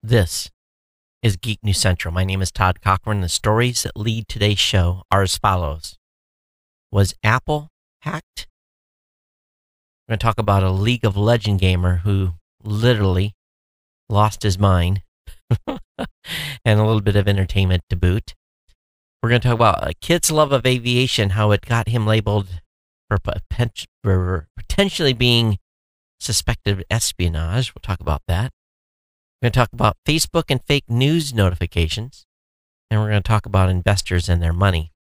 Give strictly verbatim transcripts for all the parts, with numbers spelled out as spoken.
This is Geek News Central. My name is Todd Cochran. The stories that lead today's show are as follows. Was Apple hacked? We're going to talk about a League of Legends gamer who literally lost his mind and a little bit of entertainment to boot. We're going to talk about a kid's love of aviation, how it got him labeled for, for potentially being suspected of espionage. We'll talk about that. We're going to talk about Facebook and fake news notifications, and we're going to talk about investors and their money.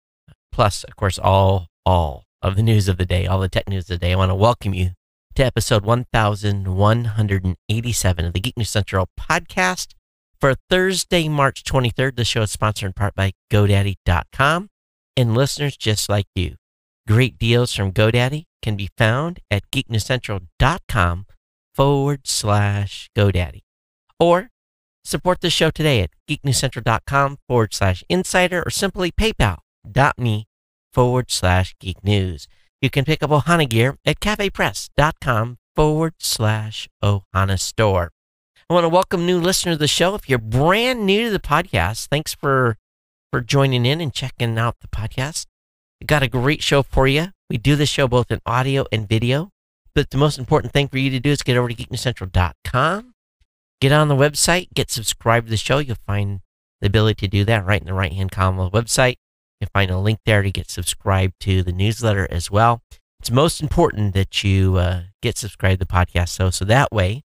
Plus, of course, all all of the news of the day, all the tech news of the day. I want to welcome you to episode one thousand one hundred eighty-seven of the Geek News Central podcast for Thursday, March twenty-third. The show is sponsored in part by GoDaddy dot com and listeners just like you. Great deals from GoDaddy can be found at geeknewscentral.com forward slash GoDaddy. Or support the show today at geeknewscentral.com forward slash insider or simply paypal.me forward slash geek news. You can pick up Ohana gear at cafepress.com forward slash Ohana store. I want to welcome new listeners to the show. If you're brand new to the podcast, thanks for, for joining in and checking out the podcast. We've got a great show for you. We do this show both in audio and video, but the most important thing for you to do is get over to geeknewscentral dot com. Get on the website, get subscribed to the show. You'll find the ability to do that right in the right-hand column of the website. You'll find a link there to get subscribed to the newsletter as well. It's most important that you uh, get subscribed to the podcast, so, so that way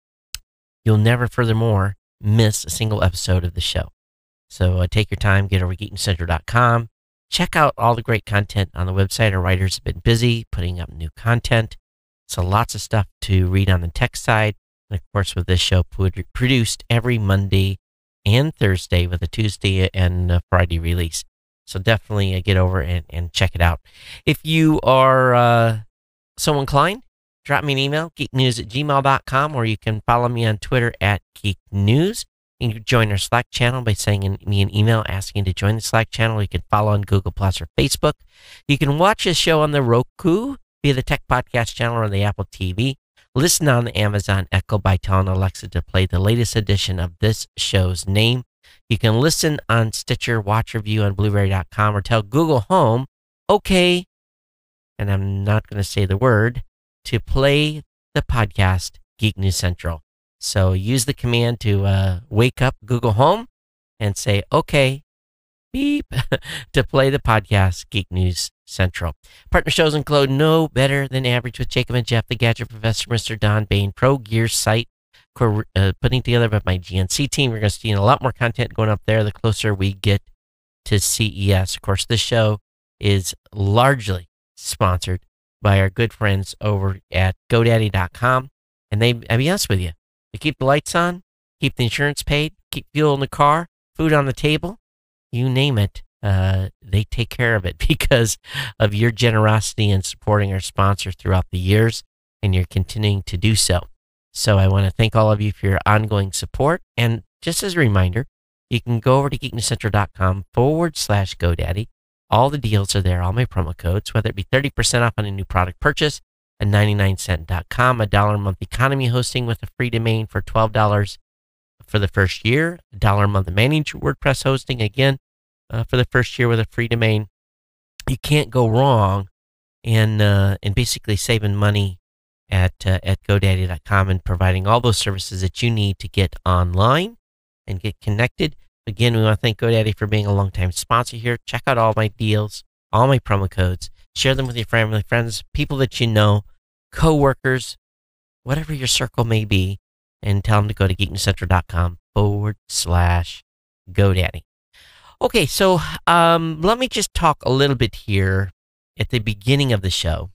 you'll never furthermore miss a single episode of the show. So uh, take your time, get over to geeknewscentral dot com. Check out all the great content on the website. Our writers have been busy putting up new content. So lots of stuff to read on the tech side. And of course, with this show produced every Monday and Thursday with a Tuesday and a Friday release. So definitely get over and, and check it out. If you are uh, so inclined, drop me an email, geeknews at gmail dot com, or you can follow me on Twitter at geeknews. You can join our Slack channel by sending me an email asking to join the Slack channel. You can follow on Google Plus or Facebook. You can watch this show on the Roku via the Tech Podcast channel or the Apple T V. Listen on the Amazon Echo by telling Alexa to play the latest edition of this show's name. You can listen on Stitcher, watch review on Blueberry dot com, or tell Google Home, okay, and I'm not going to say the word, to play the podcast Geek News Central. So use the command to uh, wake up Google Home and say, okay, beep, to play the podcast Geek News Central. Partner shows include No Better Than Average with Jacob and Jeff, the Gadget Professor, Mister Don Bain, Pro Gear Site, uh, putting together by my G N C team. We're going to see a lot more content going up there the closer we get to C E S. Of course, this show is largely sponsored by our good friends over at GoDaddy dot com. And they, I'll be honest with you, they keep the lights on, keep the insurance paid, keep fuel in the car, food on the table, you name it. Uh, they take care of it because of your generosity in supporting our sponsor throughout the years, and you're continuing to do so. So I want to thank all of you for your ongoing support. And just as a reminder, you can go over to geeknewscentral.com forward slash GoDaddy. All the deals are there, all my promo codes, whether it be thirty percent off on a new product purchase at ninety-nine cent dot com, a dollar a month economy hosting with a free domain for twelve dollars for the first year, a dollar a month managed WordPress hosting, again, Uh, for the first year with a free domain. You can't go wrong in uh, in basically saving money at uh, at GoDaddy dot com and providing all those services that you need to get online and get connected. Again, we want to thank GoDaddy for being a longtime sponsor here. Check out all my deals, all my promo codes. Share them with your family, friends, people that you know, co-workers, whatever your circle may be, and tell them to go to geeknewscentral.com forward slash GoDaddy. Okay, so um, let me just talk a little bit here at the beginning of the show.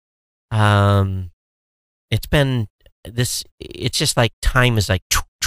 Um, it's been this, it's just like time is like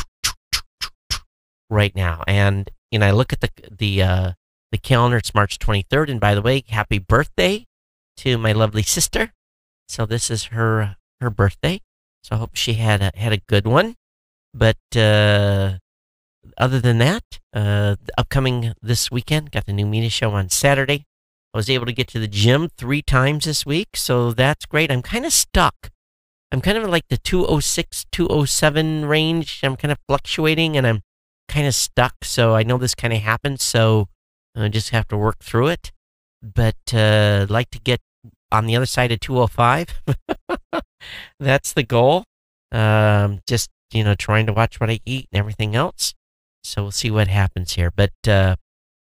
right now. And, you know, I look at the, the, uh, the calendar, it's March twenty-third. And by the way, happy birthday to my lovely sister. So this is her, her birthday. So I hope she had a, had a good one. But, uh, other than that, uh, upcoming this weekend, got the new media show on Saturday. I was able to get to the gym three times this week, so that's great. I'm kind of stuck I'm kind of like the two oh six, two oh seven range. I'm kind of fluctuating and I'm kind of stuck. So I know this kind of happens. So I just have to work through it. But uh, I'd like to get on the other side of two oh five. That's the goal. Um, just, you know, trying to watch what I eat and everything else. So we'll see what happens here. But uh,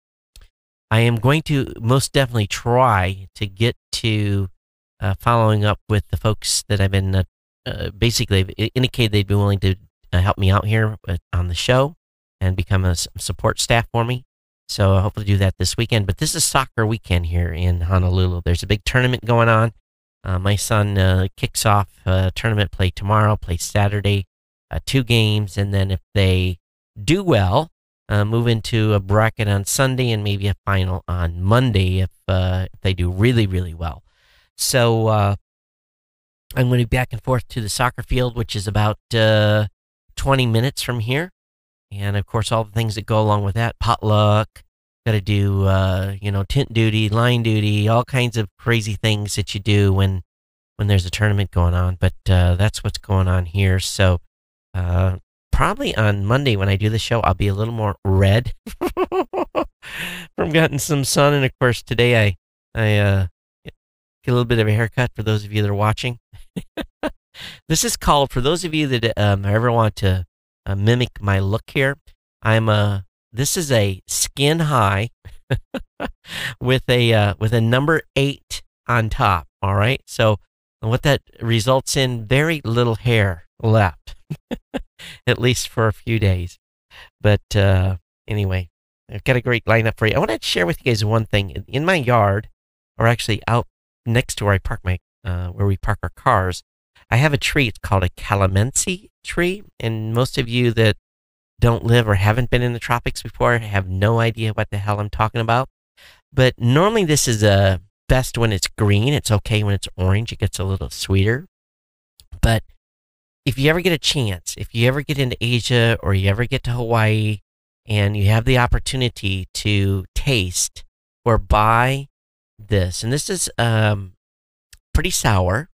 I am going to most definitely try to get to uh, following up with the folks that I've been uh, uh, basically indicated they'd be willing to uh, help me out here on the show and become a support staff for me. So I hope to do that this weekend. But this is soccer weekend here in Honolulu. There's a big tournament going on. Uh, my son uh, kicks off uh, tournament play tomorrow, plays Saturday, uh, two games, and then if they do well, uh, move into a bracket on Sunday and maybe a final on Monday if, uh, if they do really, really well. So uh, I'm going to be back and forth to the soccer field, which is about uh, twenty minutes from here. And, of course, all the things that go along with that, potluck, got to do, uh, you know, tent duty, line duty, all kinds of crazy things that you do when when there's a tournament going on. But uh, that's what's going on here. So uh, probably on Monday when I do the show, I'll be a little more red from getting some sun. And, of course, today I, I uh, get a little bit of a haircut for those of you that are watching. This is called, for those of you that um, ever want to Uh, mimic my look here. I'm a. This is a skin high with a uh, with a number eight on top. All right. So what that results in, very little hair left, at least for a few days. But uh, anyway, I've got a great lineup for you. I want to share with you guys one thing in my yard, or actually out next to where I park my uh, where we park our cars. I have a tree. It's called a calamansi tree, and most of you that don't live or haven't been in the tropics before have no idea what the hell I'm talking about. But normally this is uh, best when it's green. It's okay when it's orange. It gets a little sweeter. But if you ever get a chance, if you ever get into Asia or you ever get to Hawaii and you have the opportunity to taste or buy this, and this is um, pretty sour,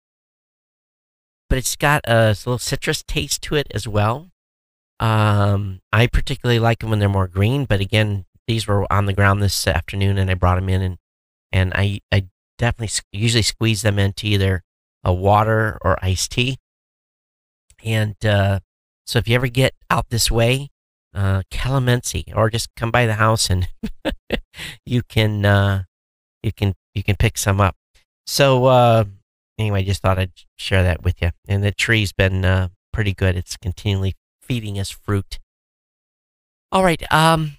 but it's got a little citrus taste to it as well. Um, I particularly like them when they're more green, but again, these were on the ground this afternoon, and I brought them in, and and I I definitely usually squeeze them into either a water or iced tea. And uh, so if you ever get out this way, uh, calamansi, or just come by the house and you can uh, you can you can pick some up. So. Uh, Anyway, just thought I'd share that with you. And the tree's been uh, pretty good. It's continually feeding us fruit. All right. Um,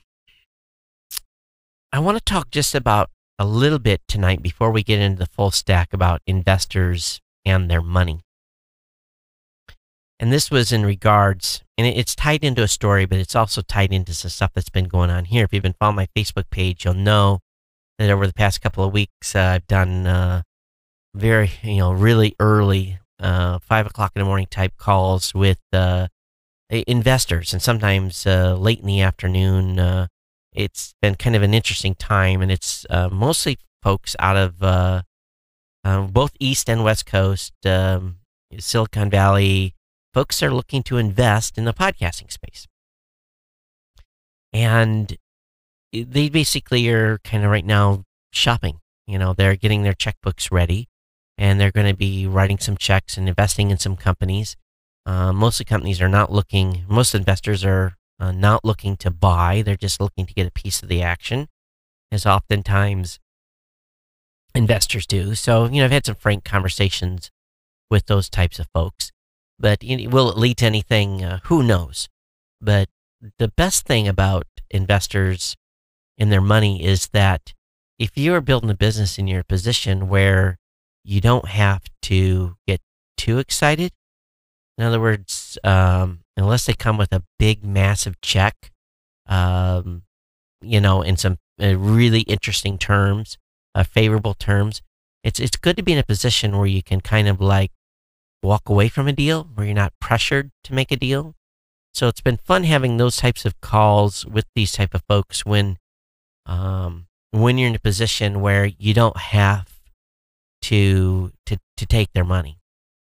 I want to talk just about a little bit tonight before we get into the full stack about investors and their money. And this was in regards, and it's tied into a story, but it's also tied into some stuff that's been going on here. If you've been following my Facebook page, you'll know that over the past couple of weeks, uh, I've done... Uh, very, you know, really early, uh, five o'clock in the morning type calls with uh, investors, and sometimes uh, late in the afternoon. Uh, it's been kind of an interesting time, and it's uh, mostly folks out of uh, uh, both East and West Coast, um, Silicon Valley. Folks are looking to invest in the podcasting space, and they basically are kind of right now shopping. You know, they're getting their checkbooks ready. And they're going to be writing some checks and investing in some companies. Uh, most of the companies are not looking, most investors are uh, not looking to buy. They're just looking to get a piece of the action, as oftentimes investors do. So, you know, I've had some frank conversations with those types of folks. But you know, will it lead to anything? Uh, who knows? But the best thing about investors and their money is that if you are building a business in your position where you don't have to get too excited. In other words, um, unless they come with a big, massive check, um, you know, in some uh, really interesting terms, uh, favorable terms, it's it's good to be in a position where you can kind of like walk away from a deal, where you're not pressured to make a deal. So it's been fun having those types of calls with these type of folks when, um, when you're in a position where you don't have to to to take their money.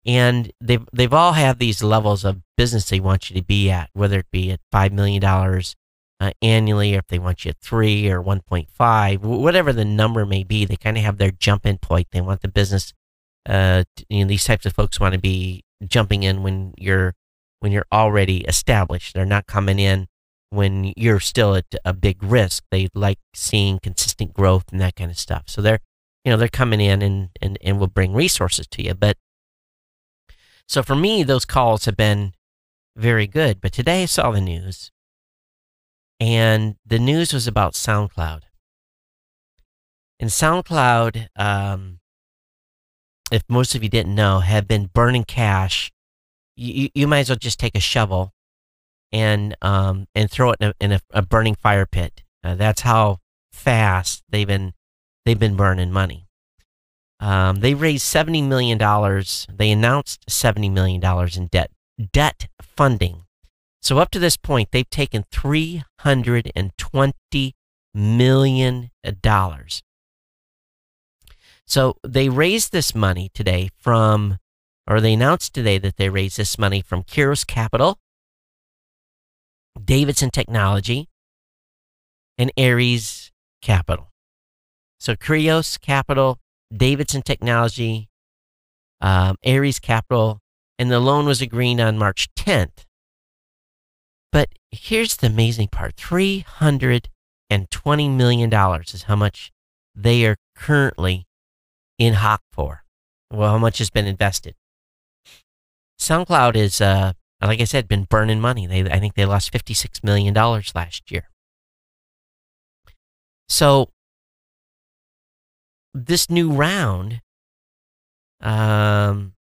And they've, they've all have these levels of business they want you to be at, whether it be at five million dollars uh, annually, or if they want you at three or one point five, whatever the number may be. They kind of have their jump in point. They want the business, uh, you know, these types of folks want to be jumping in when you're, when you're already established. They're not coming in when you're still at a big risk. They like seeing consistent growth and that kind of stuff. So they're, you know, they're coming in and, and, and will bring resources to you. But so for me, those calls have been very good. But today I saw the news, and the news was about SoundCloud. And SoundCloud, um, if most of you didn't know, have been burning cash. You, you might as well just take a shovel and um, and throw it in a, in a, a burning fire pit. Uh, that's how fast they've been they've been burning money. Um, they raised seventy million dollars. They announced seventy million dollars in debt debt funding. So up to this point, they've taken three hundred twenty million dollars. So they raised this money today from, or they announced today that they raised this money from Kairos Capital, Davidson Technology, and Ares Capital. So Kairos Capital, Davidson Technology, um, Ares Capital, and the loan was agreed on March tenth. But here's the amazing part. three hundred twenty million dollars is how much they are currently in hock for. Well, how much has been invested. SoundCloud is, uh, like I said, been burning money. They, I think they lost fifty-six million dollars last year. So this new round um,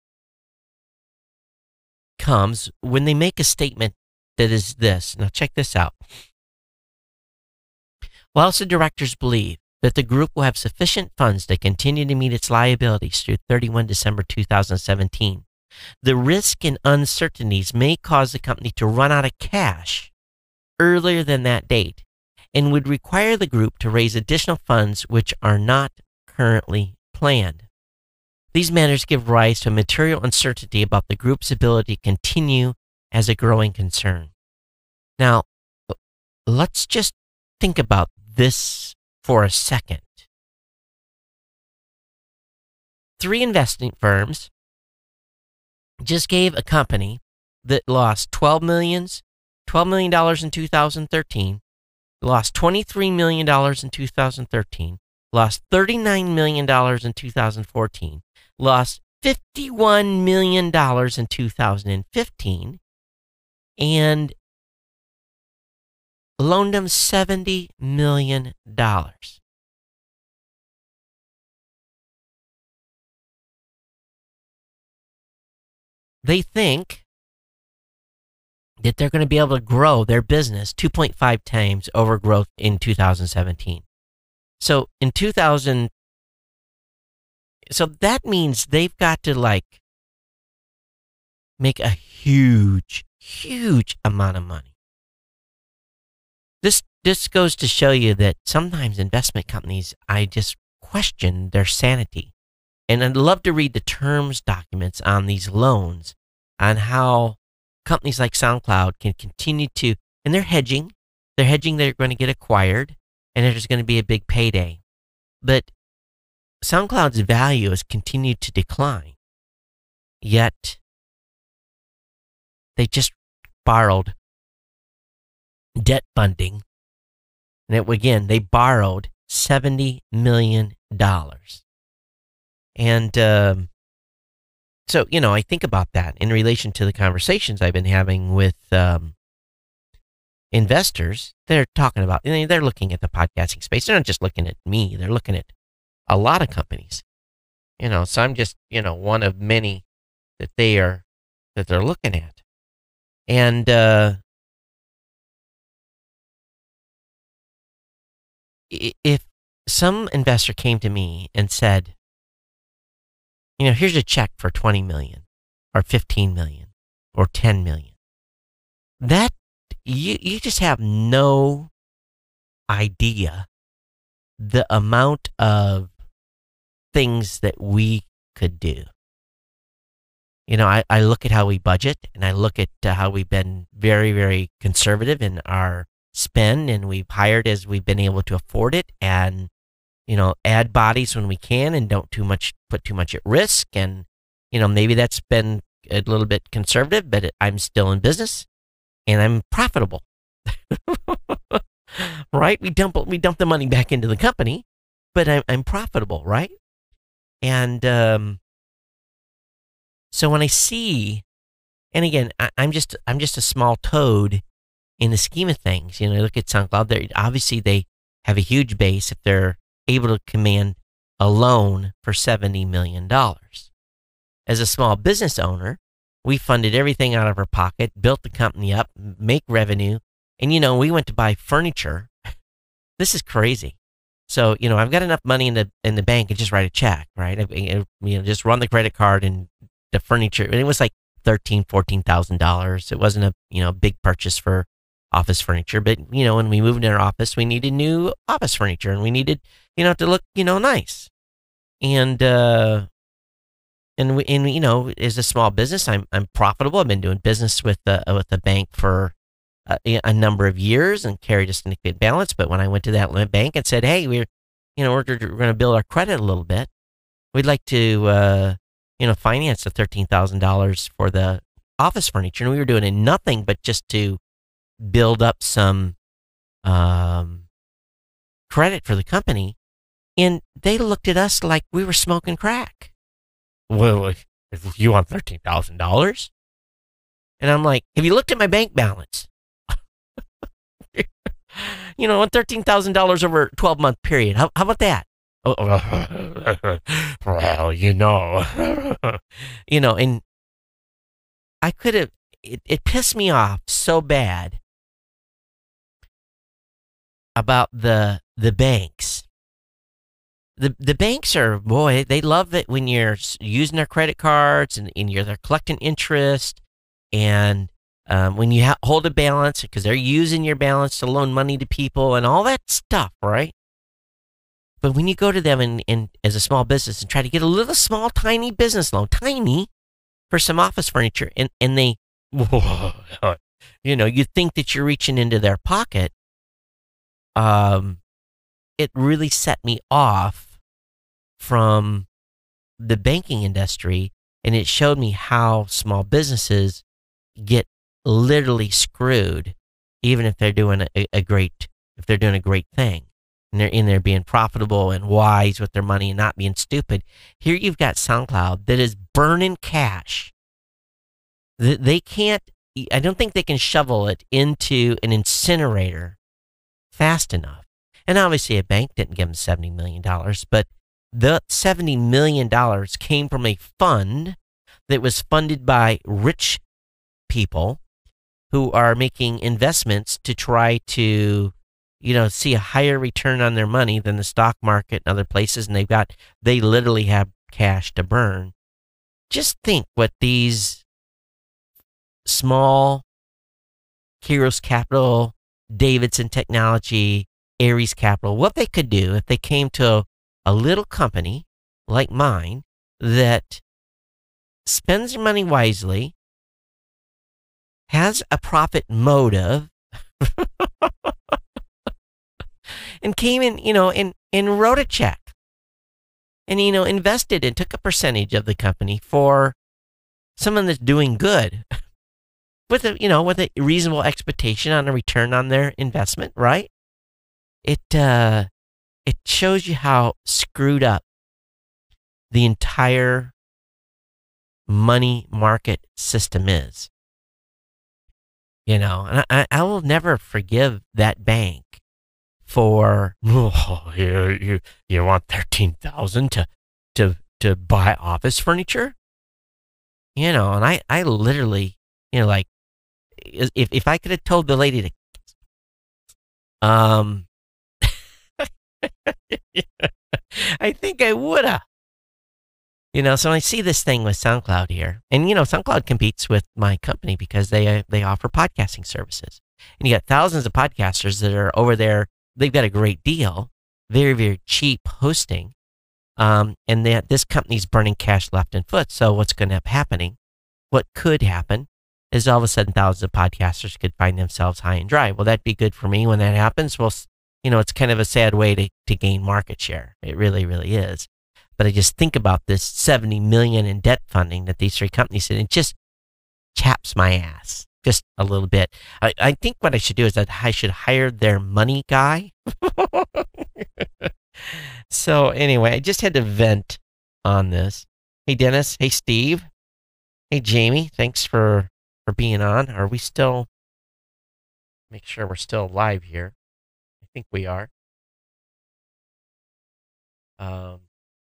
comes when they make a statement that is this. Now check this out. Whilst the directors believe that the group will have sufficient funds to continue to meet its liabilities through thirty-first of December two thousand seventeen, the risk and uncertainties may cause the company to run out of cash earlier than that date and would require the group to raise additional funds which are not currently planned. These matters give rise to a material uncertainty about the group's ability to continue as a growing concern. Now, let's just think about this for a second. Three investing firms just gave a company that lost twelve million dollars, twelve million dollars in two thousand thirteen, lost twenty-three million dollars in two thousand thirteen, lost thirty-nine million dollars in two thousand fourteen, lost fifty-one million dollars in two thousand fifteen, and loaned them seventy million dollars. They think that they're going to be able to grow their business two point five times over growth in two thousand seventeen. So in two thousand, so that means they've got to like make a huge, huge amount of money. This this goes to show you that sometimes investment companies, I just question their sanity. And I'd love to read the terms documents on these loans, on how companies like SoundCloud can continue to, and they're hedging, they're hedging they're going to get acquired, and there's going to be a big payday. But SoundCloud's value has continued to decline, yet they just borrowed debt funding. And it, again, they borrowed seventy million dollars. And um, so, you know, I think about that in relation to the conversations I've been having with um, investors. They're talking about, you know, they're looking at the podcasting space. They're not just looking at me. They're looking at a lot of companies. You know, so I'm just, you know, one of many that they are, that they're looking at. And uh, if some investor came to me and said, you know, here's a check for twenty million or fifteen million or ten million. That you you just have no idea the amount of things that we could do. You know, I, I look at how we budget, and I look at uh, how we've been very, very conservative in our spend, and we've hired as we've been able to afford it, and, you know, add bodies when we can and don't too much put too much at risk. And, you know, maybe that's been a little bit conservative, but I'm still in business and I'm profitable. Right? We dump we dump the money back into the company, but I'm I'm profitable, right? And um, so when I see, and again, I, I'm just I'm just a small toad in the scheme of things. You know, look at SoundCloud. They obviously they have a huge base if they're able to command a loan for seventy million dollars. As a small business owner, we funded everything out of our pocket, built the company up, make revenue, and, you know, we went to buy furniture. This is crazy. So, you know, I've got enough money in the in the bank and just write a check, right? I, I, you know, just run the credit card and the furniture. And it was like thirteen, fourteen thousand dollars. It wasn't a, you know, big purchase for office furniture, but, you know, when we moved in our office, we needed new office furniture, and we needed, you know, to look, you know, nice. And uh, and we, and you know, as a small business, I'm I'm profitable. I've been doing business with the with the bank for a, a number of years and carried a significant balance. But when I went to that bank and said, "Hey, we're, you know, we're, we're going to build our credit a little bit. We'd like to, uh, you know, finance the thirteen thousand dollars for the office furniture," and we were doing it nothing but just to build up some um, credit for the company, and they looked at us like we were smoking crack. Well, if you want thirteen thousand dollars? And I'm like, have you looked at my bank balance? You know, thirteen thousand dollars over a twelve-month period. How, how about that? Well, you know. You know, and I could have, it, it pissed me off so bad about the the banks. The the banks are, boy, they love it when you're using their credit cards and, and you're they're collecting interest, and um, when you ha- hold a balance because they're using your balance to loan money to people and all that stuff, right? But when you go to them and, and as a small business and try to get a little small, tiny business loan, tiny, for some office furniture, and, and they, you know, you think that you're reaching into their pocket, um, it really set me off from the banking industry, and it showed me how small businesses get literally screwed, even if they're doing a, a great, if they're doing a great thing, and they're in there being profitable and wise with their money and not being stupid. Here you've got SoundCloud that is burning cash. They can't, I don't think they can shovel it into an incinerator fast enough. And obviously a bank didn't give them seventy million dollars, but the seventy million dollars came from a fund that was funded by rich people who are making investments to try to, you know, see a higher return on their money than the stock market and other places. And they've got, they literally have cash to burn. Just think what these small Heroes Capital, Davidson Technology, Aries Capital, what they could do if they came to a little company like mine that spends their money wisely, has a profit motive, and came in, you know, and, and wrote a check and, you know, invested and took a percentage of the company for someone that's doing good with a, you know, with a reasonable expectation on a return on their investment, right? It, uh, it shows you how screwed up the entire money market system is. You know, and I, I will never forgive that bank for, oh, you, you, you want thirteen thousand to, to, to buy office furniture? You know, and I, I literally, you know, like, if, if I could have told the lady to, um, I think I woulda. You know, so I see this thing with SoundCloud here, and you know, SoundCloud competes with my company because they uh, they offer podcasting services, and you got thousands of podcasters that are over there. They've got a great deal, very very cheap hosting, um, and that this company's burning cash left and foot. So what's going to end up happening what could happen is all of a sudden thousands of podcasters could find themselves high and dry. Well, that'd be good for me when that happens. Well, you know, it's kind of a sad way to, to gain market share. It really, really is. But I just think about this seventy million dollars in debt funding that these three companies did. It just chaps my ass just a little bit. I, I think what I should do is that I should hire their money guy. So anyway, I just had to vent on this. Hey, Dennis. Hey, Steve. Hey, Jamie. Thanks for, for being on. Are we still... Make sure we're still live here. I think we are. Um,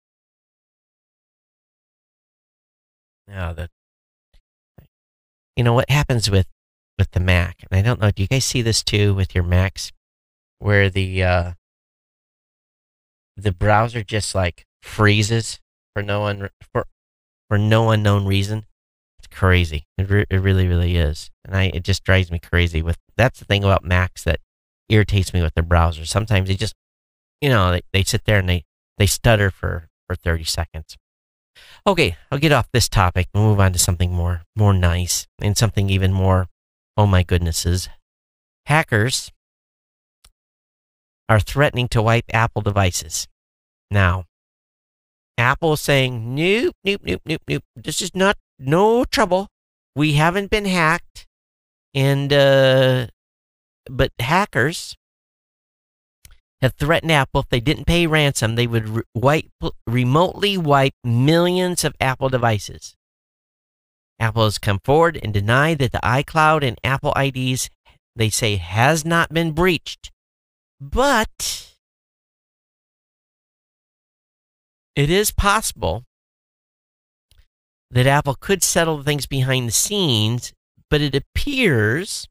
now that... You know, what happens with, with the Mac, and I don't know, do you guys see this too with your Macs, where the... Uh, the browser just like freezes for no un- for for no unknown reason. It's crazy. It, re- it really, really is, and I it just drives me crazy. With that's the thing about Macs that irritates me with their browser. Sometimes they just, you know, they, they sit there and they they stutter for for thirty seconds. Okay, I'll get off this topic and move on to something more more nice and something even more. Oh my goodnesses, hackers are threatening to wipe Apple devices. Now, Apple is saying, nope, nope, nope, nope, nope. This is not, no trouble. We haven't been hacked. And, uh, but hackers have threatened Apple if they didn't pay ransom, they would re- wipe, remotely wipe millions of Apple devices. Apple has come forward and denied that the iCloud and Apple I Ds, they say, has not been breached. But it is possible that Apple could settle things behind the scenes, but it appears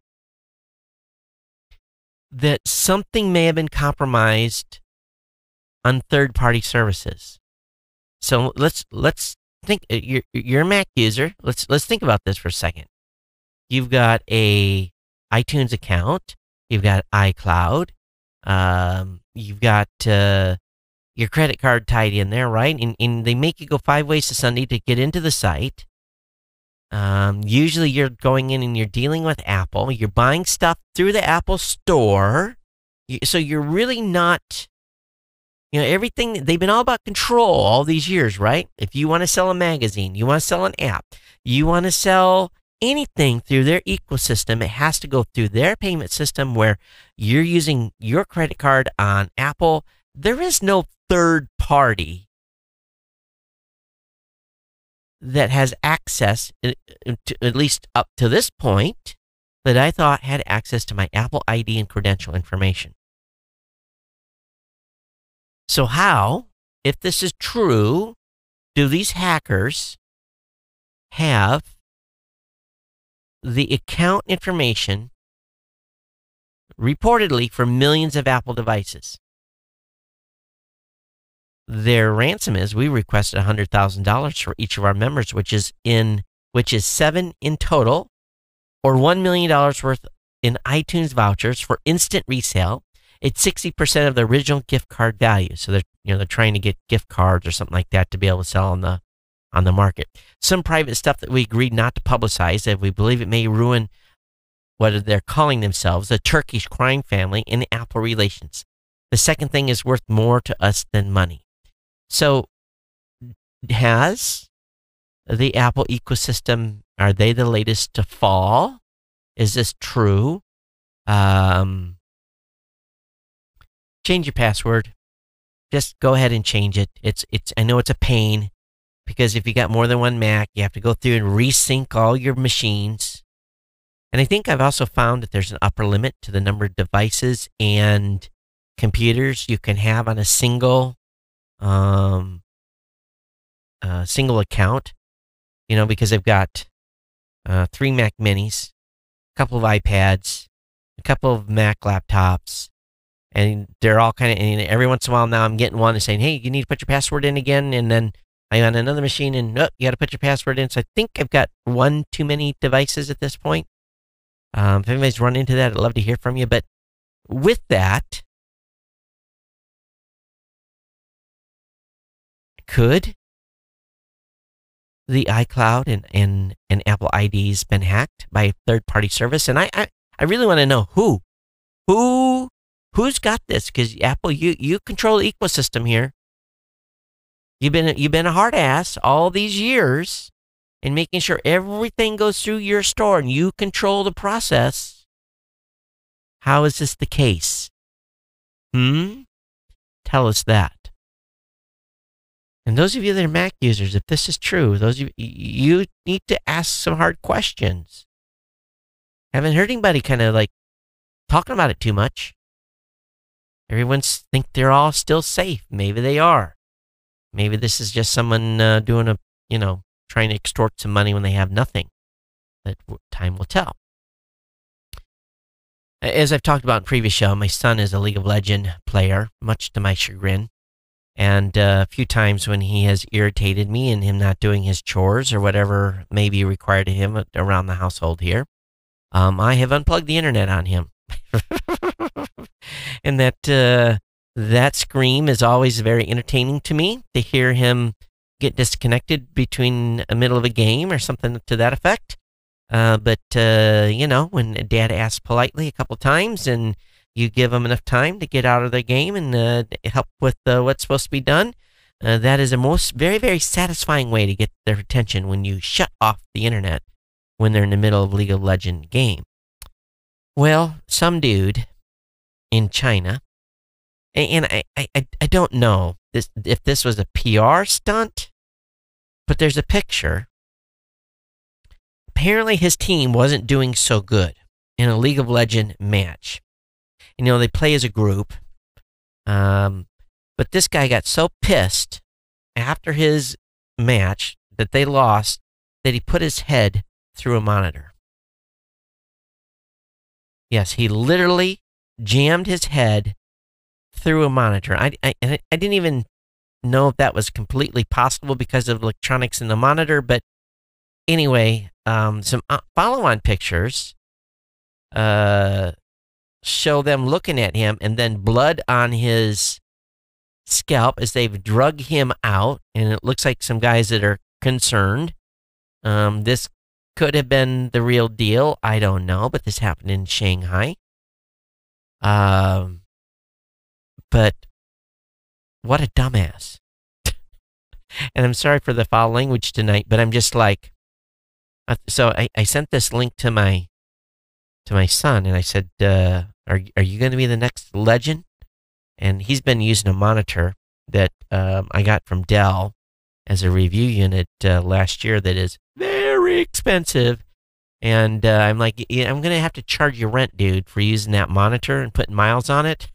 that something may have been compromised on third-party services. So let's let's think. You're you're a Mac user. Let's let's think about this for a second. You've got a iTunes account. You've got iCloud. Um, you've got uh, your credit card tied in there, right? And, and they make you go five ways to Sunday to get into the site. Um, usually you're going in and you're dealing with Apple. You're buying stuff through the Apple store. You, so you're really not, you know, everything, they've been all about control all these years, right? If you want to sell a magazine, you want to sell an app, you want to sell anything through their ecosystem, it has to go through their payment system where you're using your credit card on Apple. There is no third party that has access, at least up to this point, that I thought had access to my Apple I D and credential information. So how, if this is true, do these hackers have the account information reportedly for millions of Apple devices? Their ransom is, we requested one hundred thousand dollars for each of our members, which is in which is seven in total, or one million dollars worth in iTunes vouchers for instant resale. It's sixty percent of the original gift card value. So they're, you know, they're trying to get gift cards or something like that to be able to sell on the on the market. Some private stuff that we agreed not to publicize, that we believe it may ruin what they're calling themselves, the Turkish crime family and the Apple relations. The second thing is worth more to us than money. So has the Apple ecosystem, are they the latest to fall? Is this true? Um, change your password. Just go ahead and change it. It's it's. I know it's a pain, because if you got more than one Mac, you have to go through and resync all your machines. And I think I've also found that there's an upper limit to the number of devices and computers you can have on a single um, uh, single account. You know, because they've got uh, three Mac Minis, a couple of iPads, a couple of Mac laptops, and they're all kind of, and every once in a while now I'm getting one and saying, hey, you need to put your password in again, and then I'm on another machine and oh, you got to put your password in. So I think I've got one too many devices at this point. Um, if anybody's run into that, I'd love to hear from you. But with that, could the iCloud and, and, and Apple I D's been hacked by a third-party service, and I, I, I really want to know who. Who who's got this? Because Apple, you, you control the ecosystem here. You've been you've been a hard ass all these years in making sure everything goes through your store and you control the process. How is this the case? Hmm? Tell us that. And those of you that are Mac users, if this is true, those of you, you need to ask some hard questions. Haven't heard anybody kind of like talking about it too much. Everyone's think they're all still safe. Maybe they are. Maybe this is just someone uh, doing a, you know, trying to extort some money when they have nothing. That time will tell. As I've talked about in previous show, my son is a League of Legends player, much to my chagrin. And uh, a few times when he has irritated me and him not doing his chores or whatever may be required of him around the household here, um, I have unplugged the internet on him. And that uh, that scream is always very entertaining to me, to hear him get disconnected between the middle of a game or something to that effect. Uh, but, uh, you know, when Dad asks politely a couple times and you give them enough time to get out of the game and uh, help with uh, what's supposed to be done, uh, that is a most very, very satisfying way to get their attention when you shut off the internet when they're in the middle of League of Legends game. Well, some dude in China, and, and I, I, I don't know this, if this was a P R stunt, but there's a picture. Apparently his team wasn't doing so good in a League of Legends match. You know, they play as a group. Um, but this guy got so pissed after his match that they lost that he put his head through a monitor. Yes, he literally jammed his head through a monitor. I, I, I didn't even know if that was completely possible because of electronics in the monitor, but anyway, um, some follow-on pictures uh, show them looking at him and then blood on his scalp as they've drug him out, and it looks like some guys that are concerned. Um, this could have been the real deal. I don't know, but this happened in Shanghai. Um, but what a dumbass. And I'm sorry for the foul language tonight, but I'm just like, so I, I sent this link to my to my son, and I said, uh, are, are you going to be the next legend? And he's been using a monitor that um, I got from Dell as a review unit uh, last year that is very expensive. And uh, I'm like, yeah, I'm going to have to charge you rent, dude, for using that monitor and putting miles on it.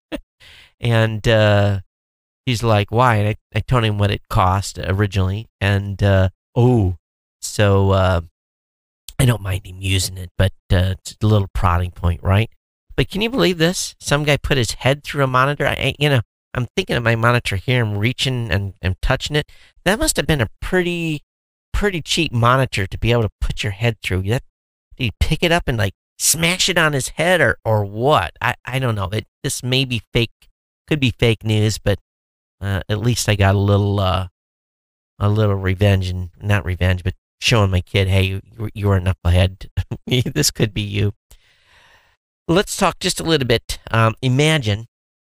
And uh, he's like, why? And I, I told him what it cost originally. And, uh, oh, so uh, I don't mind him using it, but uh, it's a little prodding point, right? But can you believe this? Some guy put his head through a monitor. I, you know, I'm thinking of my monitor here. I'm reaching and I'm touching it. That must have been a pretty, pretty cheap monitor to be able to put your head through. That, did you pick it up and like smash it on his head or, or what? I, I don't know. It, this may be fake, could be fake news, but uh, at least I got a little, uh, a little revenge, and not revenge, but showing my kid, hey, you, you were a knucklehead. This could be you. Let's talk just a little bit. Um, imagine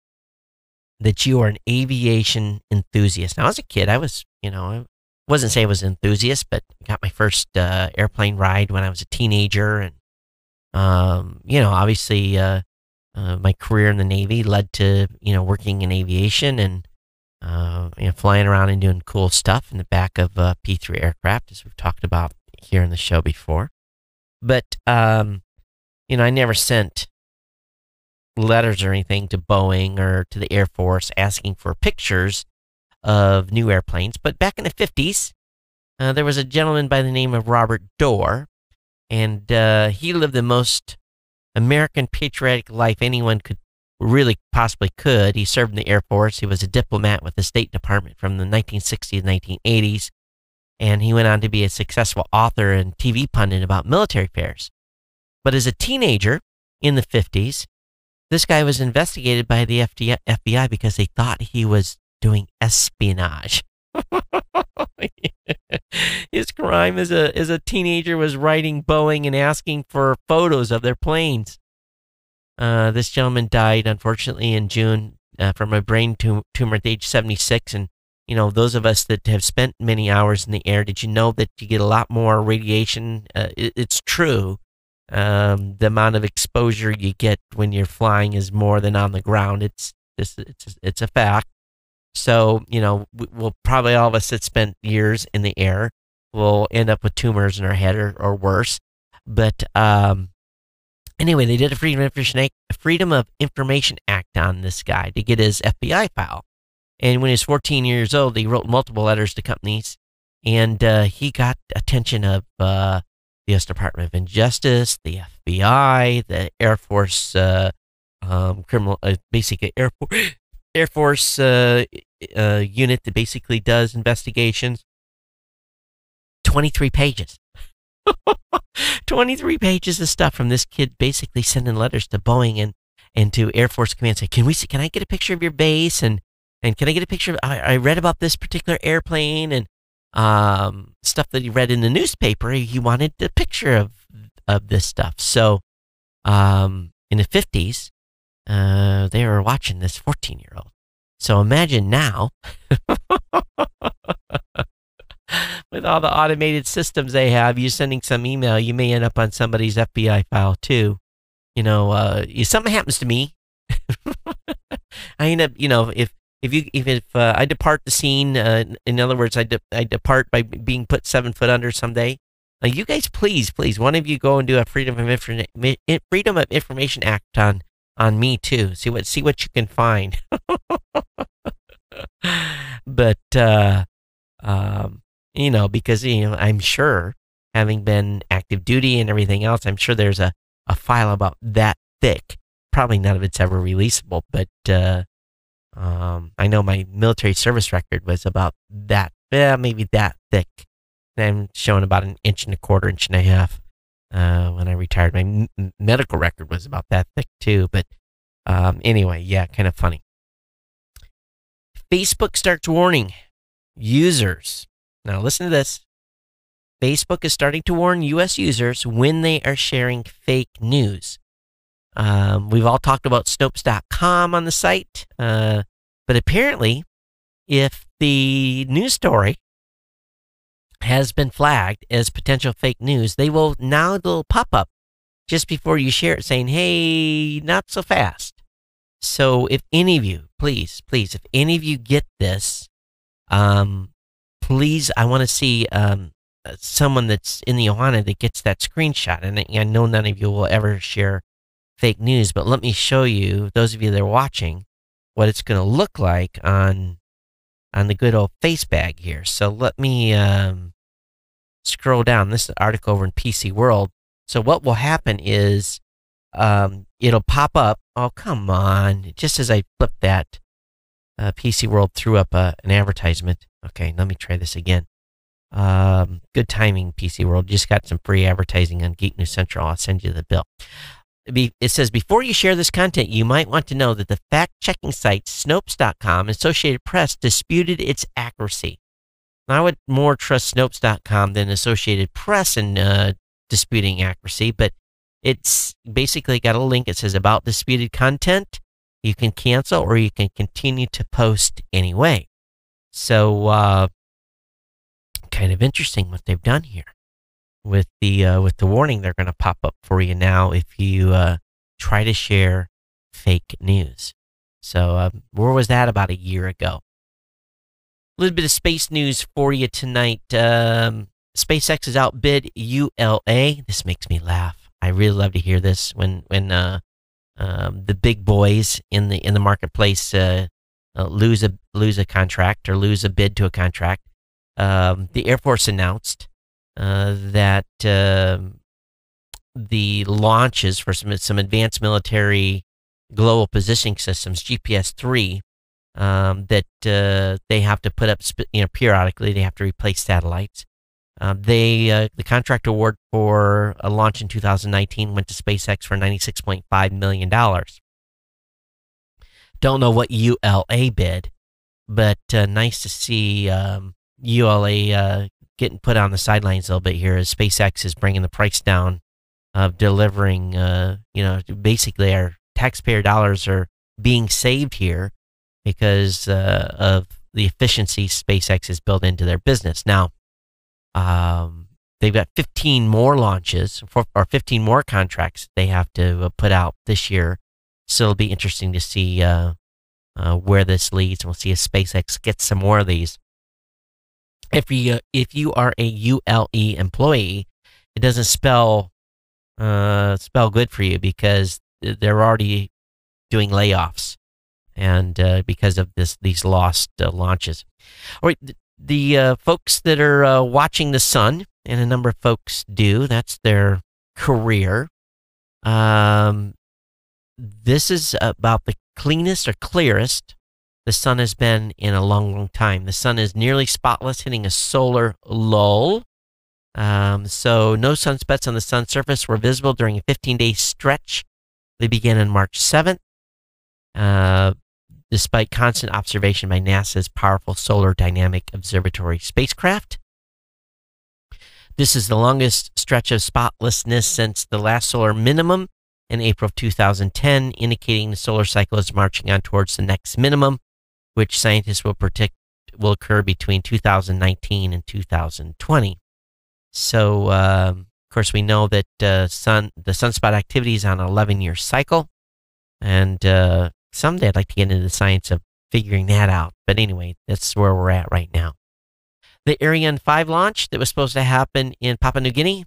that you are an aviation enthusiast. Now, as a kid, I was, you know, I wasn't say I was an enthusiast, but got my first uh, airplane ride when I was a teenager. And, um, you know, obviously uh, uh, my career in the Navy led to, you know, working in aviation and, uh, you know, flying around and doing cool stuff in the back of uh, P three aircraft, as we've talked about here in the show before. But, um, you know, I never sent letters or anything to Boeing or to the Air Force asking for pictures of new airplanes. But back in the fifties, uh, there was a gentleman by the name of Robert Dorr, and uh, he lived the most American patriotic life anyone could really possibly could. He served in the Air Force. He was a diplomat with the State Department from the nineteen sixties and nineteen eighties, and he went on to be a successful author and T V pundit about military affairs. But as a teenager in the fifties, this guy was investigated by the F B I because they thought he was doing espionage. His crime as a as a teenager was writing Boeing and asking for photos of their planes. Uh, this gentleman died, unfortunately, in June uh, from a brain tum- tumor at age seventy-six. And, you know, those of us that have spent many hours in the air, did you know that you get a lot more radiation? Uh, it, it's true. Um, the amount of exposure you get when you're flying is more than on the ground. It's it's it's, it's a fact. So, you know, we'll probably all of us that spent years in the air will end up with tumors in our head or, or worse. But um, anyway, they did a Freedom of Information Act, Freedom of Information Act on this guy to get his F B I file. And when he was fourteen years old, he wrote multiple letters to companies, and uh, he got attention of uh, the U S Department of Justice, the F B I, the Air Force, uh, um, criminal, uh, basically Air Force. Air Force uh, uh, unit that basically does investigations. twenty-three pages. twenty-three pages of stuff from this kid basically sending letters to Boeing and, and to Air Force Command saying, can we see, can I get a picture of your base? And, and can I get a picture of, I, I read about this particular airplane and um, stuff that he read in the newspaper. He wanted a picture of, of this stuff. So um, in the fifties, Uh, they were watching this fourteen-year-old. So imagine now, with all the automated systems they have, you sending some email, you may end up on somebody's F B I file too. You know, uh, if something happens to me, I end up, you know, if if you if, if uh, I depart the scene, uh, in other words, I de- I depart by being put seven foot under someday. Uh, you guys, please, please, one of you go and do a Freedom of Information Freedom of Information Act on. on me too. See what see what you can find. But uh, um, you know, because you know, I'm sure, having been active duty and everything else, I'm sure there's a, a file about that thick. Probably none of it's ever releasable, but uh, um, I know my military service record was about that, eh, maybe that thick. I'm showing about an inch and a quarter, inch and a half. Uh, when I retired, my m- medical record was about that thick too. But um, anyway, yeah, kind of funny. Facebook starts warning users. Now listen to this. Facebook is starting to warn U S users when they are sharing fake news. Um, we've all talked about Snopes dot com on the site, uh, but apparently, if the news story has been flagged as potential fake news, they will now they'll pop up just before you share it saying, hey, not so fast. So if any of you, please, please, if any of you get this, um, please, I want to see um, someone that's in the Ohana that gets that screenshot. And I know none of you will ever share fake news, but let me show you, those of you that are watching, what it's going to look like on on the good old face bag here. So let me um, scroll down. This is an article over in P C World. So what will happen is um, it'll pop up. Oh, come on. Just as I flip that, uh, P C World threw up uh, an advertisement. Okay, let me try this again. Um, good timing, P C World. Just got some free advertising on Geek News Central. I'll send you the bill. It says, before you share this content, you might want to know that the fact-checking sites Snopes dot com and Associated Press disputed its accuracy. Now, I would more trust Snopes dot com than Associated Press in uh, disputing accuracy, but it's basically got a link. It says, about disputed content, you can cancel or you can continue to post anyway. So, uh, kind of interesting what they've done here. With the uh, with the warning, they're going to pop up for you now if you uh, try to share fake news. So um, where was that about a year ago? A little bit of space news for you tonight. Um, SpaceX has outbid U L A. This makes me laugh. I really love to hear this when when uh, um, the big boys in the in the marketplace uh, uh, lose a lose a contract or lose a bid to a contract. Um, the Air Force announced Uh, that uh, the launches for some some advanced military global positioning systems, G P S three, um, that uh, they have to put up, you know, periodically. They have to replace satellites. Uh, they uh, the contract award for a launch in two thousand nineteen went to SpaceX for ninety-six point five million dollars. Don't know what U L A bid, but uh, nice to see um, U L A uh, getting put on the sidelines a little bit here as SpaceX is bringing the price down of delivering, uh, you know, basically our taxpayer dollars are being saved here because uh, of the efficiency SpaceX has built into their business. Now, um, they've got fifteen more launches or fifteen more contracts they have to put out this year. So it'll be interesting to see uh, uh, where this leads. We'll see if SpaceX gets some more of these. If you, uh, if you are a U L E employee, it doesn't spell uh, spell good for you because they're already doing layoffs and uh, because of this these lost uh, launches. All right, the, the uh, folks that are uh, watching the sun, and a number of folks do, that's their career. Um, this is about the cleanest or clearest the sun has been in a long, long time. The sun is nearly spotless, hitting a solar lull. Um, so no sunspots on the sun's surface were visible during a fifteen-day stretch. They began on March seventh, uh, despite constant observation by NASA's powerful Solar Dynamic Observatory spacecraft. This is the longest stretch of spotlessness since the last solar minimum in April of two thousand ten, indicating the solar cycle is marching on towards the next minimum, which scientists will predict will occur between two thousand nineteen and two thousand twenty. So, uh, of course, we know that uh, sun the sunspot activity is on an eleven-year cycle, and uh, someday I'd like to get into the science of figuring that out. But anyway, that's where we're at right now. The Ariane five launch that was supposed to happen in Papua New Guinea,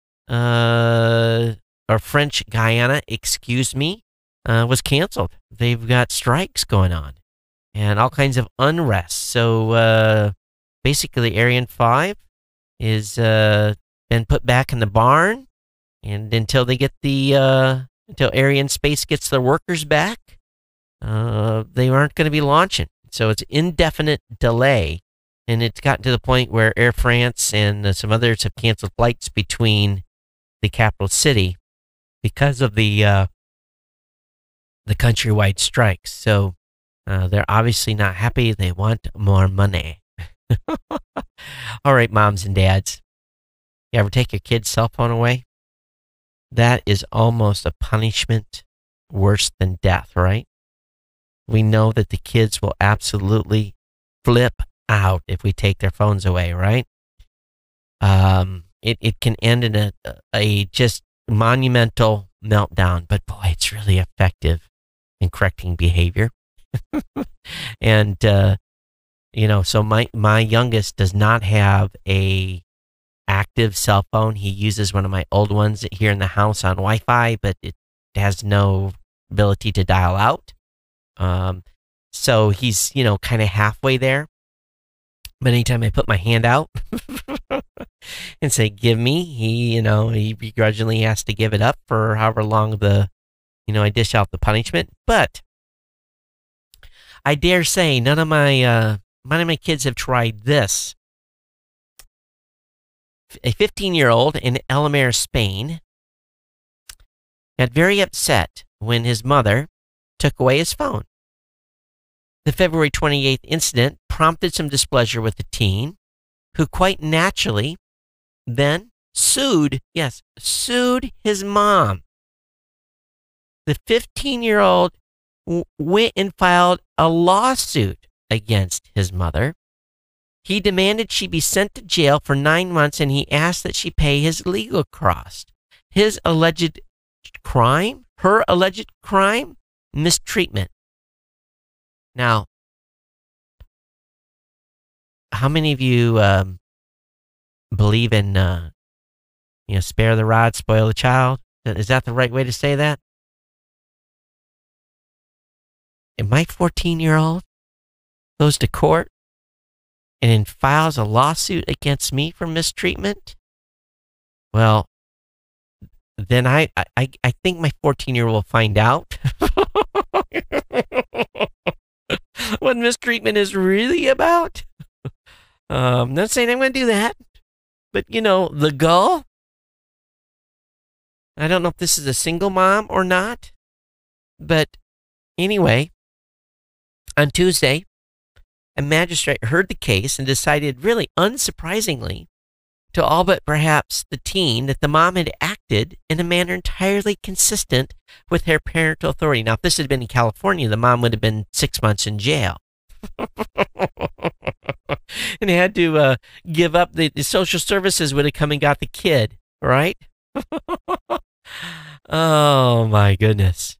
uh, or French Guyana, excuse me, uh, was canceled. They've got strikes going on and all kinds of unrest. So uh, basically, Ariane five is uh, been put back in the barn, and until they get the uh, until Ariane Space gets their workers back, uh, they aren't going to be launching. So it's indefinite delay, and it's gotten to the point where Air France and uh, some others have canceled flights between the capital city because of the uh, the countrywide strikes. So uh, they're obviously not happy. They want more money. All right, moms and dads, you ever take your kid's cell phone away? That is almost a punishment worse than death, right? We know that the kids will absolutely flip out if we take their phones away, right? Um, it, it can end in a, a just monumental meltdown, but boy, it's really effective in correcting behavior. and, uh, you know, so my, my youngest does not have a active cell phone. He uses one of my old ones here in the house on Wi-Fi, but it has no ability to dial out. Um, so he's, you know, kind of halfway there. But anytime I put my hand out and say, give me, he, you know, he begrudgingly has to give it up for however long the, you know, I dish out the punishment. But I dare say none of my, uh, none of my kids have tried this. A fifteen-year-old in El Amer, Spain, got very upset when his mother took away his phone. The February twenty-eighth incident prompted some displeasure with the teen, who quite naturally then sued, yes, sued his mom. The fifteen-year-old w- went and filed a lawsuit against his mother. He demanded she be sent to jail for nine months, and he asked that she pay his legal costs. His alleged crime, her alleged crime, mistreatment. Now, how many of you um, believe in, uh, you know, spare the rod, spoil the child? Is that the right way to say that? And my fourteen-year-old goes to court and then files a lawsuit against me for mistreatment? Well, then I, I, I think my fourteen-year-old will find out what mistreatment is really about. Um, I'm not saying I'm going to do that, but, you know, the gull. I don't know if this is a single mom or not, but anyway, on Tuesday, a magistrate heard the case and decided, really unsurprisingly, to all but perhaps the teen, that the mom had acted in a manner entirely consistent with her parental authority. Now, if this had been in California, the mom would have been six months in jail. And had to uh, give up. The, the social services would have come and got the kid, right? Oh, my goodness.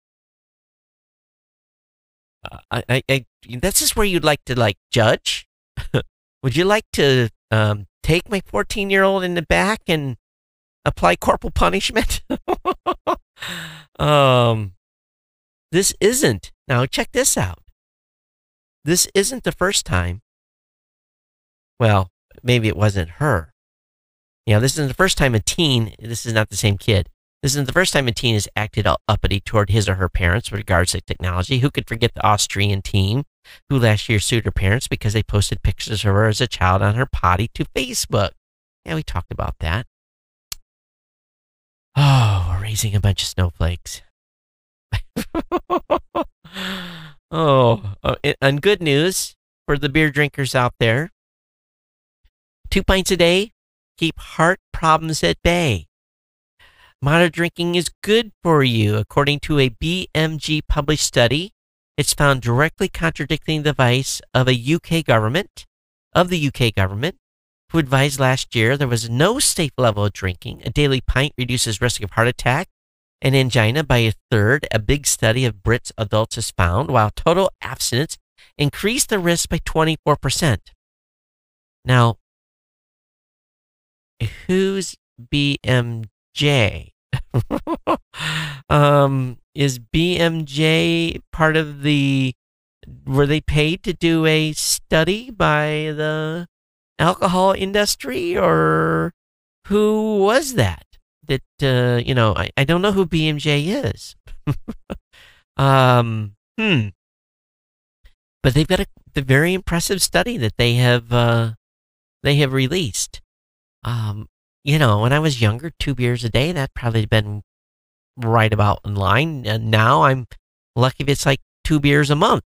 Uh, I, I, I, this is where you'd like to, like, judge? Would you like to um, take my fourteen-year-old in the back and apply corporal punishment? um, this isn't. Now, check this out. This isn't the first time. Well, maybe it wasn't her. Yeah, this isn't the first time a teen, this is not the same kid. This isn't the first time a teen has acted uppity toward his or her parents with regards to technology. Who could forget the Austrian teen who last year sued her parents because they posted pictures of her as a child on her potty to Facebook? Yeah, we talked about that. Oh, we're raising a bunch of snowflakes. Oh, uh, and good news for the beer drinkers out there. Two pints a day keep heart problems at bay. Moderate drinking is good for you, according to a B M G published study. It's found directly contradicting the advice of a U K government, of the U K government, who advised last year there was no safe level of drinking. A daily pint reduces risk of heart attack and angina by a third. A big study of Brits adults has found, while total abstinence increased the risk by twenty-four percent. Now, who's B M J? um, is B M J part of the, were they paid to do a study by the alcohol industry, or who was that? That, uh, you know, I, I don't know who B M J is. um, hmm. But they've got a, a very impressive study that they have, uh, they have released. Um, you know, when I was younger, two beers a day, that probably been right about in line. And now I'm lucky if it's like two beers a month.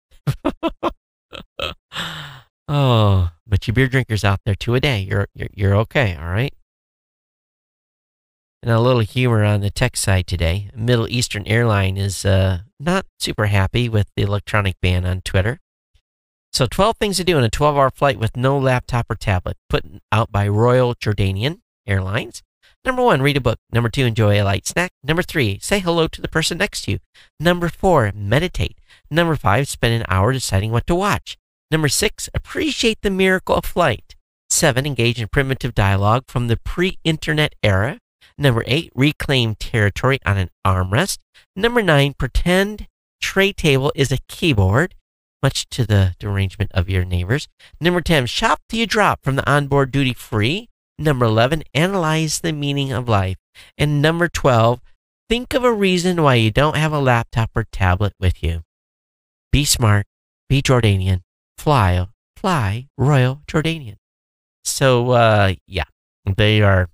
Oh, but you beer drinkers out there, two a day, you're, you're, you're okay. All right. And a little humor on the tech side today. A Middle Eastern airline is uh, not super happy with the electronic ban on Twitter. So twelve things to do in a twelve-hour flight with no laptop or tablet, put out by Royal Jordanian Airlines. Number one, read a book. Number two, enjoy a light snack. Number three, say hello to the person next to you. Number four, meditate. Number five, spend an hour deciding what to watch. Number six, appreciate the miracle of flight. Seven, engage in primitive dialogue from the pre-internet era. Number eight, reclaim territory on an armrest. Number nine, pretend tray table is a keyboard, much to the derangement of your neighbors. Number ten, shop till you drop from the onboard duty free. Number eleven, analyze the meaning of life. And number twelve, think of a reason why you don't have a laptop or tablet with you. Be smart, be Jordanian, fly, fly Royal Jordanian. So, uh, yeah, they are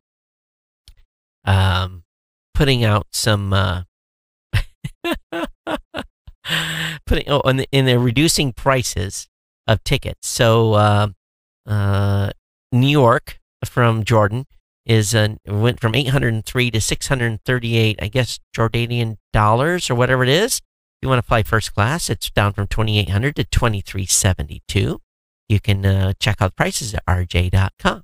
um, putting out some, uh, putting, oh, and, and they're reducing prices of tickets. So, uh, uh, New York from Jordan is uh, went from eight hundred three to six hundred thirty-eight, I guess, Jordanian dollars or whatever it is. If you want to fly first class, it's down from twenty-eight hundred to twenty-three seventy-two. You can uh, check out the prices at r j dot com.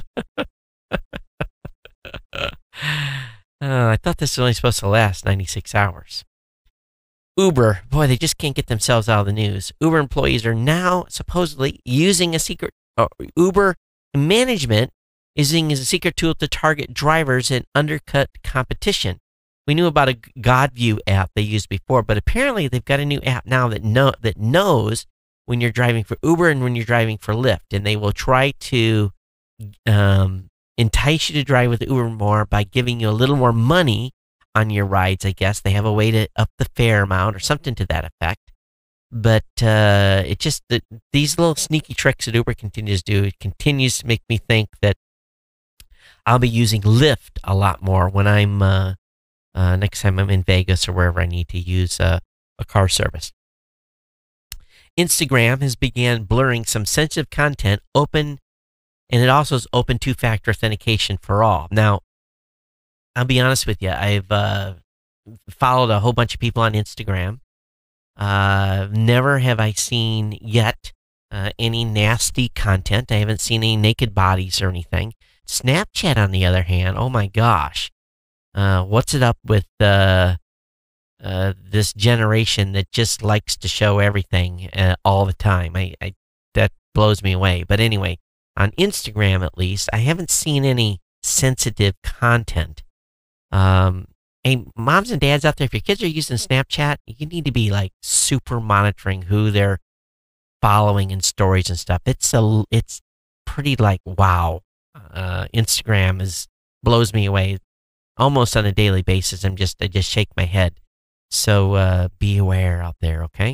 uh, I thought this was only supposed to last ninety-six hours. Uber, boy, they just can't get themselves out of the news. Uber employees are now supposedly using a secret, uh, Uber management is using as a secret tool to target drivers and undercut competition. We knew about a GodView app they used before, but apparently they've got a new app now that know that knows when you're driving for Uber and when you're driving for Lyft, and they will try to um, entice you to drive with Uber more by giving you a little more money on your rides. I guess they have a way to up the fare amount or something to that effect. But uh, it just the, these little sneaky tricks that Uber continues to do, it continues to make me think that I'll be using Lyft a lot more when I'm uh, uh, next time I'm in Vegas or wherever I need to use uh, a car service. Instagram has began blurring some sensitive content open, and it also is open two-factor authentication for all. Now, I'll be honest with you. I've uh, followed a whole bunch of people on Instagram. Uh, never have I seen yet uh, any nasty content. I haven't seen any naked bodies or anything. Snapchat, on the other hand, oh my gosh. Uh, what's it up with uh, uh, this generation that just likes to show everything uh, all the time? I, I that blows me away. But anyway, on Instagram at least, I haven't seen any sensitive content. Um, hey, moms and dads out there, if your kids are using Snapchat, you need to be like super monitoring who they're following in stories and stuff. It's a, it's pretty like wow. Uh, Instagram is blows me away almost on a daily basis. I'm just I just shake my head. So uh, be aware out there, okay?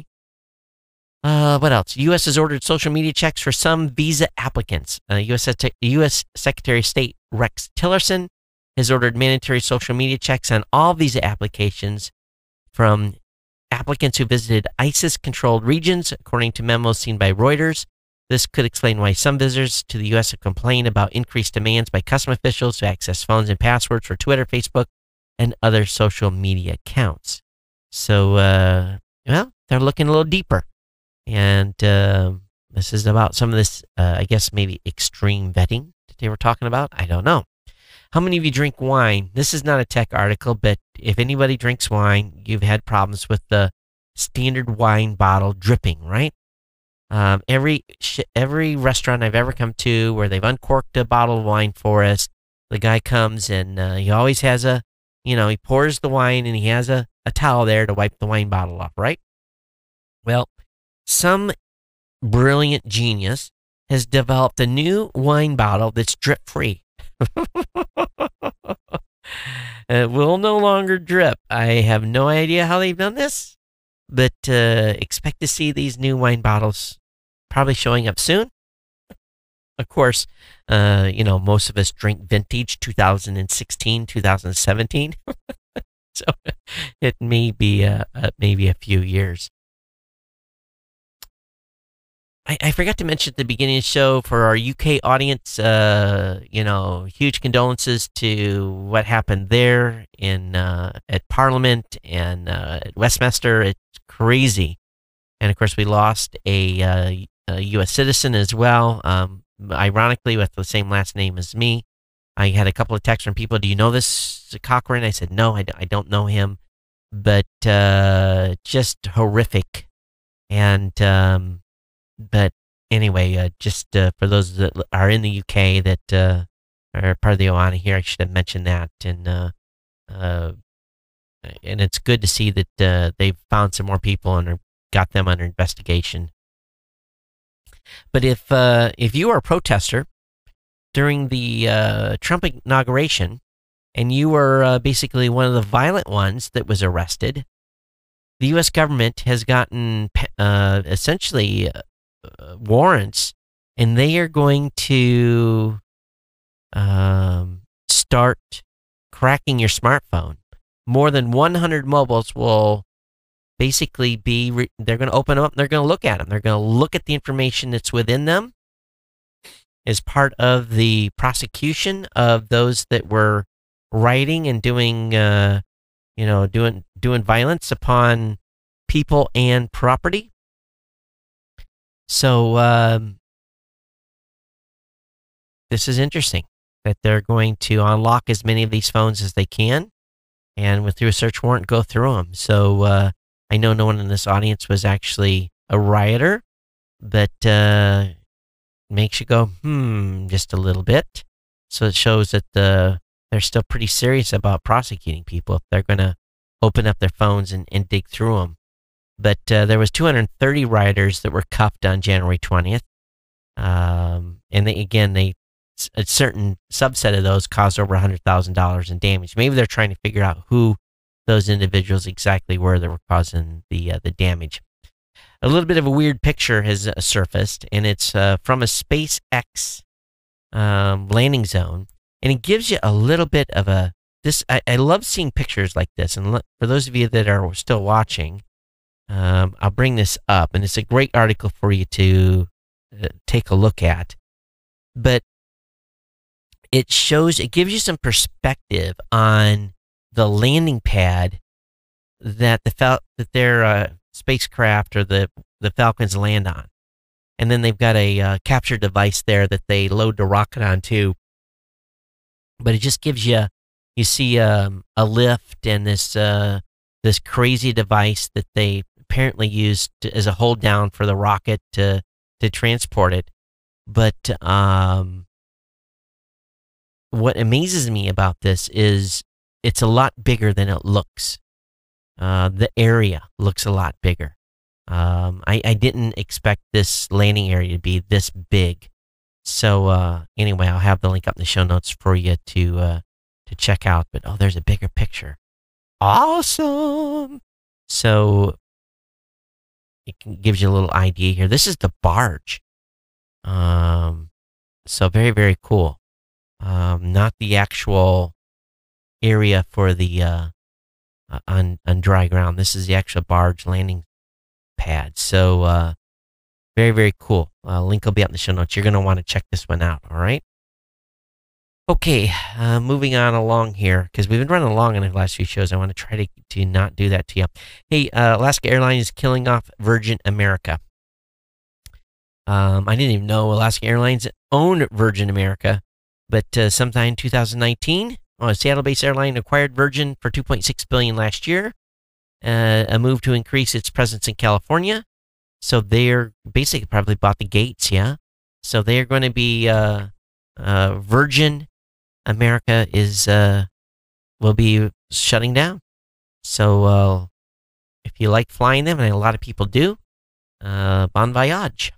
Uh, what else? U S has ordered social media checks for some visa applicants. Uh, U S U S Secretary of State Rex Tillerson has ordered mandatory social media checks on all visa applications from applicants who visited ISIS-controlled regions, according to memos seen by Reuters. This could explain why some visitors to the U S have complained about increased demands by custom officials to access phones and passwords for Twitter, Facebook, and other social media accounts. So, uh, well, they're looking a little deeper. And uh, this is about some of this, uh, I guess, maybe extreme vetting that they were talking about. I don't know. How many of you drink wine? This is not a tech article, but if anybody drinks wine, you've had problems with the standard wine bottle dripping, right? Um, every sh- every restaurant I've ever come to where they've uncorked a bottle of wine for us, the guy comes and uh, he always has a, you know, he pours the wine and he has a, a towel there to wipe the wine bottle off, right? Well, some brilliant genius has developed a new wine bottle that's drip-free. It will no longer drip. I have no idea how they've done this. But uh, expect to see these new wine bottles probably showing up soon. Of course, uh, you know, most of us drink vintage two thousand sixteen, two thousand seventeen. So it may be uh, uh, maybe a few years. I, I forgot to mention at the beginning of the show for our U K audience, uh, you know, huge condolences to what happened there in uh, at Parliament and uh, at Westminster. It's crazy. And of course, we lost a, uh, a U S citizen as well, um, ironically, with the same last name as me. I had a couple of texts from people, do you know this Cochran? I said, no, I, d- I don't know him. But uh, just horrific. And... Um, But anyway, uh, just uh, for those that are in the U K that uh, are part of the O A N A here, I should have mentioned that. And uh, uh, and it's good to see that uh, they've found some more people and are, got them under investigation. But if uh, if you are a protester during the uh, Trump inauguration and you were uh, basically one of the violent ones that was arrested, the U S government has gotten uh, essentially... Uh, Uh, warrants, and they are going to um, start cracking your smartphone. More than one hundred mobiles will basically be, re- they're going to open them up, and they're going to look at them. They're going to look at the information that's within them as part of the prosecution of those that were writing and doing, uh, you know, doing doing violence upon people and property. So, um, this is interesting that they're going to unlock as many of these phones as they can and with through a search warrant, go through them. So, uh, I know no one in this audience was actually a rioter, but, uh, makes you go, hmm, just a little bit. So it shows that the, they're still pretty serious about prosecuting people if they're going to open up their phones and, and dig through them. But uh, there was two hundred thirty rioters that were cuffed on January twentieth. Um, and they, again, they a certain subset of those caused over one hundred thousand dollars in damage. Maybe they're trying to figure out who those individuals exactly were that were causing the uh, the damage. A little bit of a weird picture has uh, surfaced, and it's uh, from a SpaceX um, landing zone. And it gives you a little bit of a... this. I, I love seeing pictures like this. And look, for those of you that are still watching, Um, I'll bring this up, and it's a great article for you to uh, take a look at. But it shows, it gives you some perspective on the landing pad that the Fal- that their uh, spacecraft or the the Falcons land on, and then they've got a uh, capture device there that they load the rocket onto. But it just gives you, you see um, a lift and this uh, this crazy device that they apparently used to, as a hold down for the rocket to to transport it. But um, what amazes me about this is it's a lot bigger than it looks. Uh, the area looks a lot bigger. Um, I, I didn't expect this landing area to be this big. So uh, anyway, I'll have the link up in the show notes for you to uh, to check out. But oh, there's a bigger picture. Awesome! So it can, gives you a little idea here. This is the barge. Um, so very, very cool. Um, not the actual area for the uh, on on dry ground. This is the actual barge landing pad. So uh, very, very cool. Uh, link will be up in the show notes. You're going to want to check this one out. All right. Okay, uh, moving on along here, because we've been running along in the last few shows. I want to try to, to not do that to you. Hey, uh, Alaska Airlines is killing off Virgin America. Um, I didn't even know Alaska Airlines owned Virgin America, but uh, sometime in two thousand nineteen, oh, a Seattle-based airline acquired Virgin for two point six billion dollars last year, uh, a move to increase its presence in California. So they're basically probably bought the gates, yeah? So they're going to be uh, uh, Virgin America is uh, will be shutting down. So uh, if you like flying them, and a lot of people do, uh, bon voyage.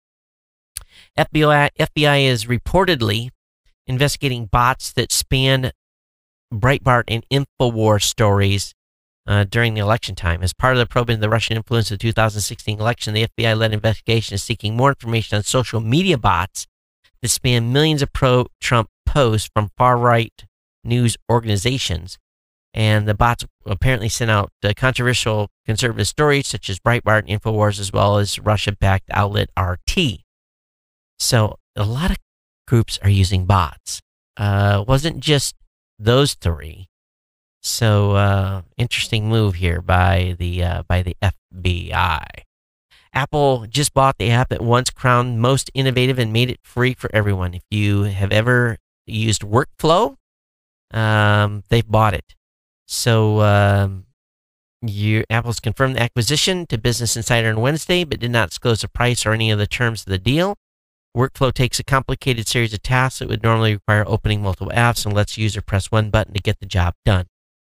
F B I, F B I is reportedly investigating bots that span Breitbart and InfoWars stories uh, during the election time. As part of the probe into the Russian influence of the two thousand sixteen election, the F B I-led investigation is seeking more information on social media bots that span millions of pro-Trump posts from far-right news organizations. And the bots apparently sent out uh, controversial conservative stories such as Breitbart and InfoWars, as well as Russia-backed outlet R T. So a lot of groups are using bots. Uh, it wasn't just those three. So uh, interesting move here by the uh, by the F B I. Apple just bought the app that once crowned most innovative and made it free for everyone. If you have ever used Workflow, um, they've bought it. So um, you, Apple's confirmed the acquisition to Business Insider on Wednesday, but did not disclose the price or any of the terms of the deal. Workflow takes a complicated series of tasks that would normally require opening multiple apps and lets the user press one button to get the job done.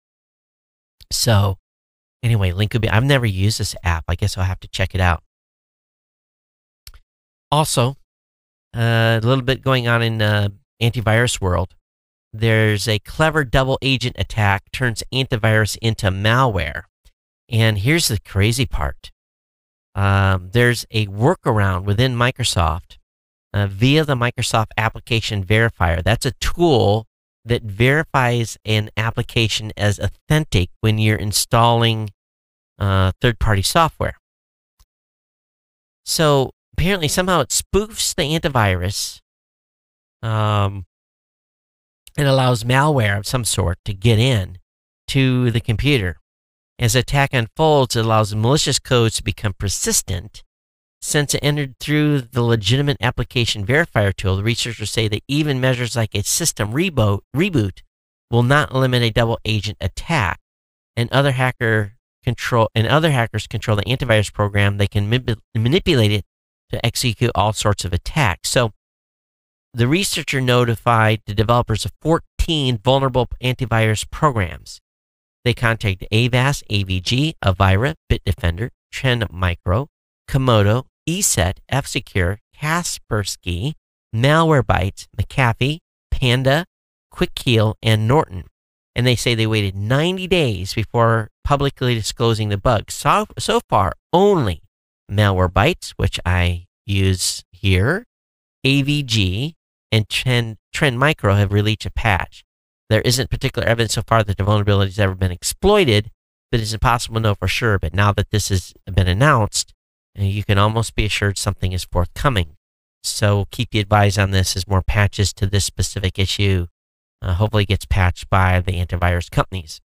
So anyway, link could be, I've never used this app. I guess I'll have to check it out. Also, uh, a little bit going on in uh, antivirus world. There's a clever double agent attack turns antivirus into malware. And here's the crazy part. Um, there's a workaround within Microsoft uh, via the Microsoft Application Verifier. That's a tool that verifies an application as authentic when you're installing uh, third-party software. So apparently somehow it spoofs the antivirus um, and allows malware of some sort to get in to the computer. As the attack unfolds, it allows malicious codes to become persistent. Since it entered through the legitimate application verifier tool, the researchers say that even measures like a system reboot, reboot will not eliminate a double agent attack. And other hacker control and other hackers control the antivirus program. They can manip- manipulate it to execute all sorts of attacks. So the researcher notified the developers of fourteen vulnerable antivirus programs. They contacted Avast, A V G, Avira, Bitdefender, Trend Micro, Komodo, ESET, F-Secure, Kaspersky, Malwarebytes, McAfee, Panda, QuickHeal, and Norton. And they say they waited ninety days before publicly disclosing the bug. So, so far, only Malwarebytes, which I use here, A V G, and Trend, Trend Micro have released a patch. There isn't particular evidence so far that the vulnerability has ever been exploited, but it's impossible to know for sure. But now that this has been announced, you can almost be assured something is forthcoming. So we'll keep you advised on this as more patches to this specific issue uh, hopefully gets patched by the antivirus companies.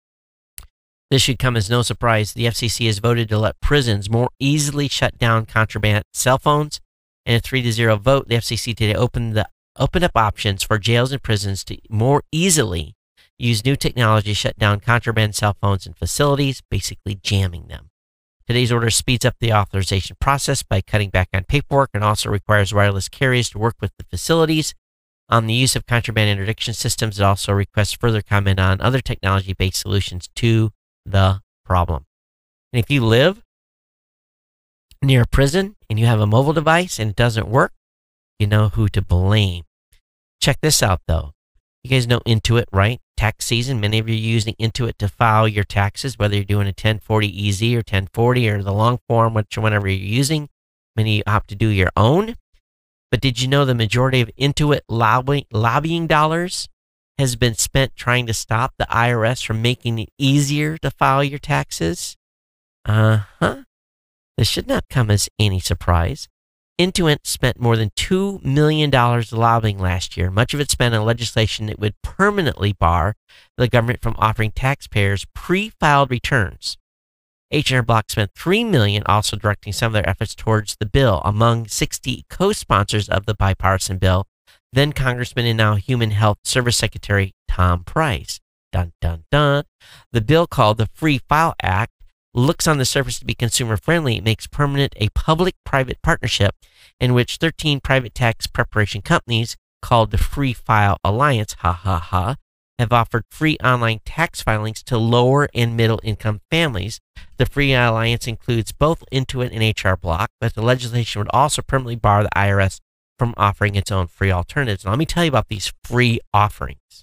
This should come as no surprise. The F C C has voted to let prisons more easily shut down contraband cell phones. In a three to zero vote, the F C C today opened, the, opened up options for jails and prisons to more easily use new technology to shut down contraband cell phones in facilities, basically jamming them. Today's order speeds up the authorization process by cutting back on paperwork and also requires wireless carriers to work with the facilities on the use of contraband interdiction systems. It also requests further comment on other technology-based solutions to the problem. And if you live near a prison and you have a mobile device and it doesn't work, you know who to blame. Check this out, though. You guys know Intuit, right? Tax season. Many of you are using Intuit to file your taxes, whether you're doing a ten forty E Z or ten forty or the long form, which whenever you're using. Many opt to do your own. But did you know the majority of Intuit lobby, lobbying dollars has been spent trying to stop the I R S from making it easier to file your taxes? Uh-huh. This should not come as any surprise. Intuit spent more than two million dollars lobbying last year, much of it spent on legislation that would permanently bar the government from offering taxpayers pre-filed returns. H and R Block spent three million dollars also directing some of their efforts towards the bill. Among sixty co-sponsors of the bipartisan bill, then Congressman and now Human Health Service Secretary Tom Price. Dun, dun, dun. The bill, called the Free File Act, looks on the surface to be consumer-friendly. It makes permanent a public-private partnership in which thirteen private tax preparation companies, called the Free File Alliance, ha ha ha, have offered free online tax filings to lower and middle-income families. The Free Alliance includes both Intuit and H R Block, but the legislation would also permanently bar the I R S from offering its own free alternatives. Now, let me tell you about these free offerings.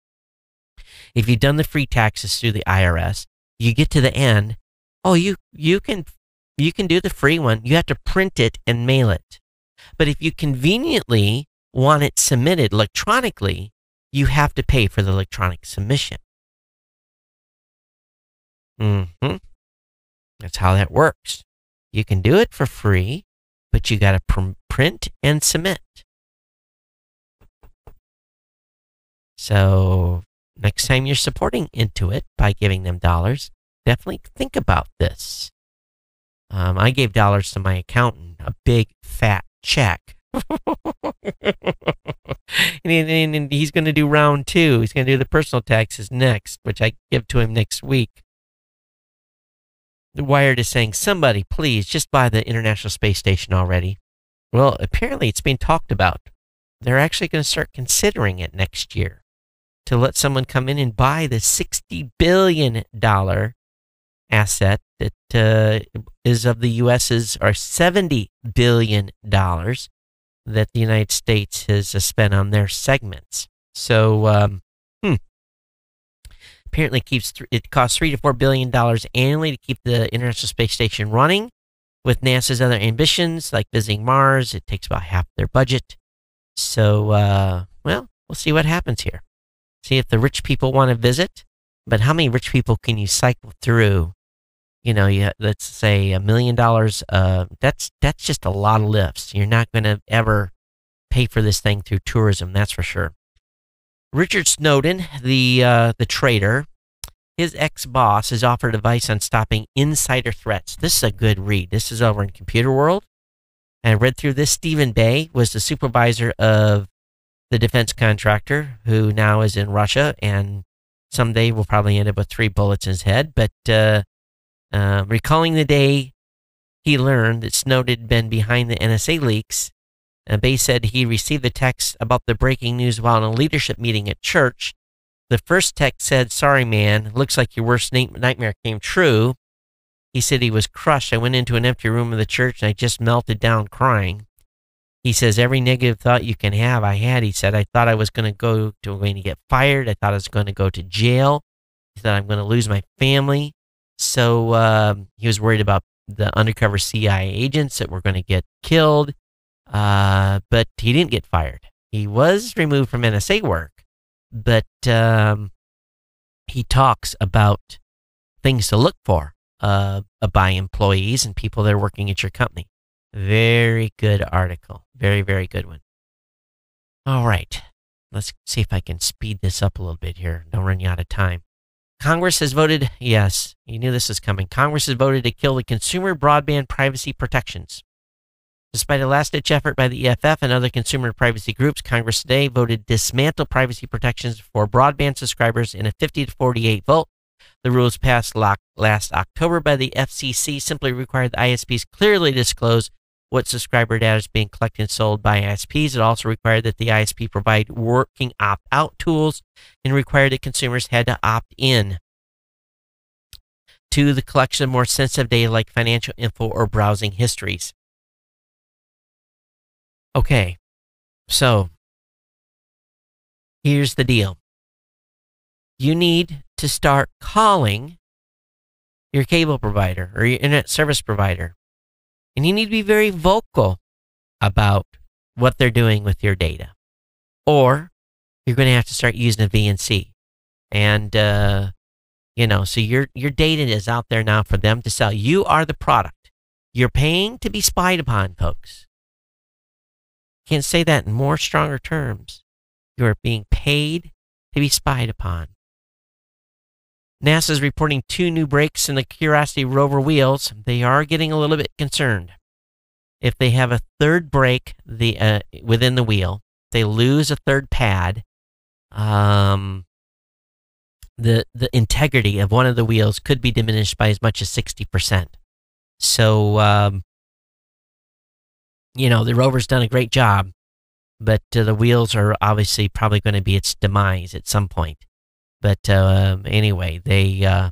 If you've done the free taxes through the I R S, you get to the end. Oh, you you can you can do the free one. You have to print it and mail it. But if you conveniently want it submitted electronically, you have to pay for the electronic submission. Mm-hmm. That's how that works. You can do it for free, but you got to pr- print and submit. So next time you're supporting Intuit by giving them dollars, definitely think about this. Um, I gave dollars to my accountant, a big fat check. and, and, and he's going to do round two. He's going to do the personal taxes next, which I give to him next week. The Wired is saying, somebody, please, just buy the International Space Station already. Well, apparently it's being talked about. They're actually going to start considering it next year to let someone come in and buy the sixty billion dollars asset that uh, is of the U S's, or seventy billion dollars that the United States has uh, spent on their segments. So, um, hmm. Apparently keeps th- it costs three to four billion dollars annually to keep the International Space Station running. With NASA's other ambitions, like visiting Mars, it takes about half their budget. So, uh, well, we'll see what happens here. See if the rich people want to visit. But how many rich people can you cycle through? You know, you, let's say a million dollars. Uh, that's that's just a lot of lifts. You're not going to ever pay for this thing through tourism, that's for sure. Richard Snowden, the uh, the traitor, his ex-boss has offered advice on stopping insider threats. This is a good read. This is over in Computer World. And I read through this. Stephen Bay was the supervisor of the defense contractor who now is in Russia, and someday will probably end up with three bullets in his head. But uh, uh, recalling the day he learned that Snowden had been behind the N S A leaks, Uh, Bay said he received a text about the breaking news while in a leadership meeting at church. The first text said, "Sorry, man, looks like your worst na- nightmare came true." He said he was crushed. "I went into an empty room of the church and I just melted down crying." He says, "Every negative thought you can have, I had." He said, "I thought I was going to go to going to get fired. I thought I was going to go to jail. He said, I'm going to lose my family." So um, he was worried about the undercover C I A agents that were going to get killed. Uh, but he didn't get fired. He was removed from N S A work, but um, he talks about things to look for uh, by employees and people that are working at your company. Very good article. Very, very good one. All right. Let's see if I can speed this up a little bit here. Don't run you out of time. Congress has voted, yes, you knew this was coming. Congress has voted to kill the consumer broadband privacy protections. Despite a last-ditch effort by the E F F and other consumer privacy groups, Congress today voted to dismantle privacy protections for broadband subscribers in a fifty to forty-eight vote. The rules passed last October by the F C C simply required the I S Ps clearly disclose what subscriber data is being collected and sold by I S Ps. It also required that the I S P provide working opt-out tools and required that consumers had to opt in to the collection of more sensitive data like financial info or browsing histories. Okay, so here's the deal. You need to start calling your cable provider or your internet service provider. And you need to be very vocal about what they're doing with your data. Or you're going to have to start using a V N C. And, uh, you know, so your, your data is out there now for them to sell. You are the product. You're paying to be spied upon, folks. Can't say that in more stronger terms. You are being paid to be spied upon. NASA is reporting two new breaks in the Curiosity rover wheels. They are getting a little bit concerned. If they have a third break the uh, within the wheel, they lose a third pad, um, the, the integrity of one of the wheels could be diminished by as much as sixty percent. So, um, you know, the rover's done a great job, but uh, the wheels are obviously probably going to be its demise at some point. But uh, anyway, they uh,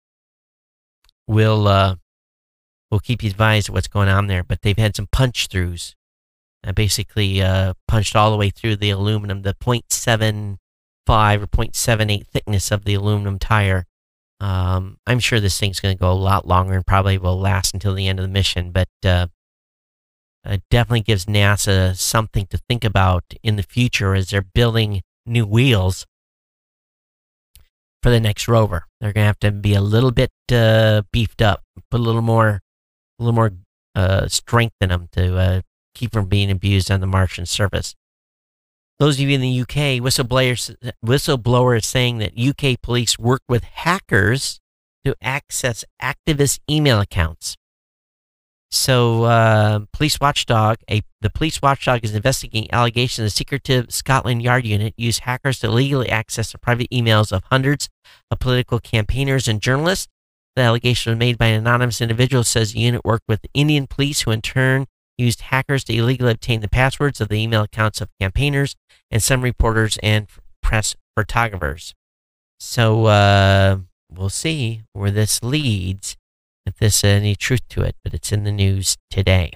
will uh, will keep you advised of what's going on there. But they've had some punch throughs, uh, basically uh, punched all the way through the aluminum, the point seven five or point seven eight thickness of the aluminum tire. Um, I'm sure this thing's going to go a lot longer and probably will last until the end of the mission. But uh, it definitely gives NASA something to think about in the future as they're building new wheels for the next rover. They're going to have to be a little bit uh, beefed up, put a little more, a little more uh, strength in them to uh, keep from being abused on the Martian surface. Those of you in the U K, whistleblowers, whistleblowers saying that U K police work with hackers to access activist email accounts. So, uh, police watchdog, a the police watchdog is investigating allegations the secretive Scotland Yard unit used hackers to illegally access the private emails of hundreds of political campaigners and journalists. The allegation was made by an anonymous individual. Says the unit worked with the Indian police, who in turn used hackers to illegally obtain the passwords of the email accounts of campaigners and some reporters and press photographers. So, uh, we'll see where this leads, if there's any truth to it, but it's in the news today.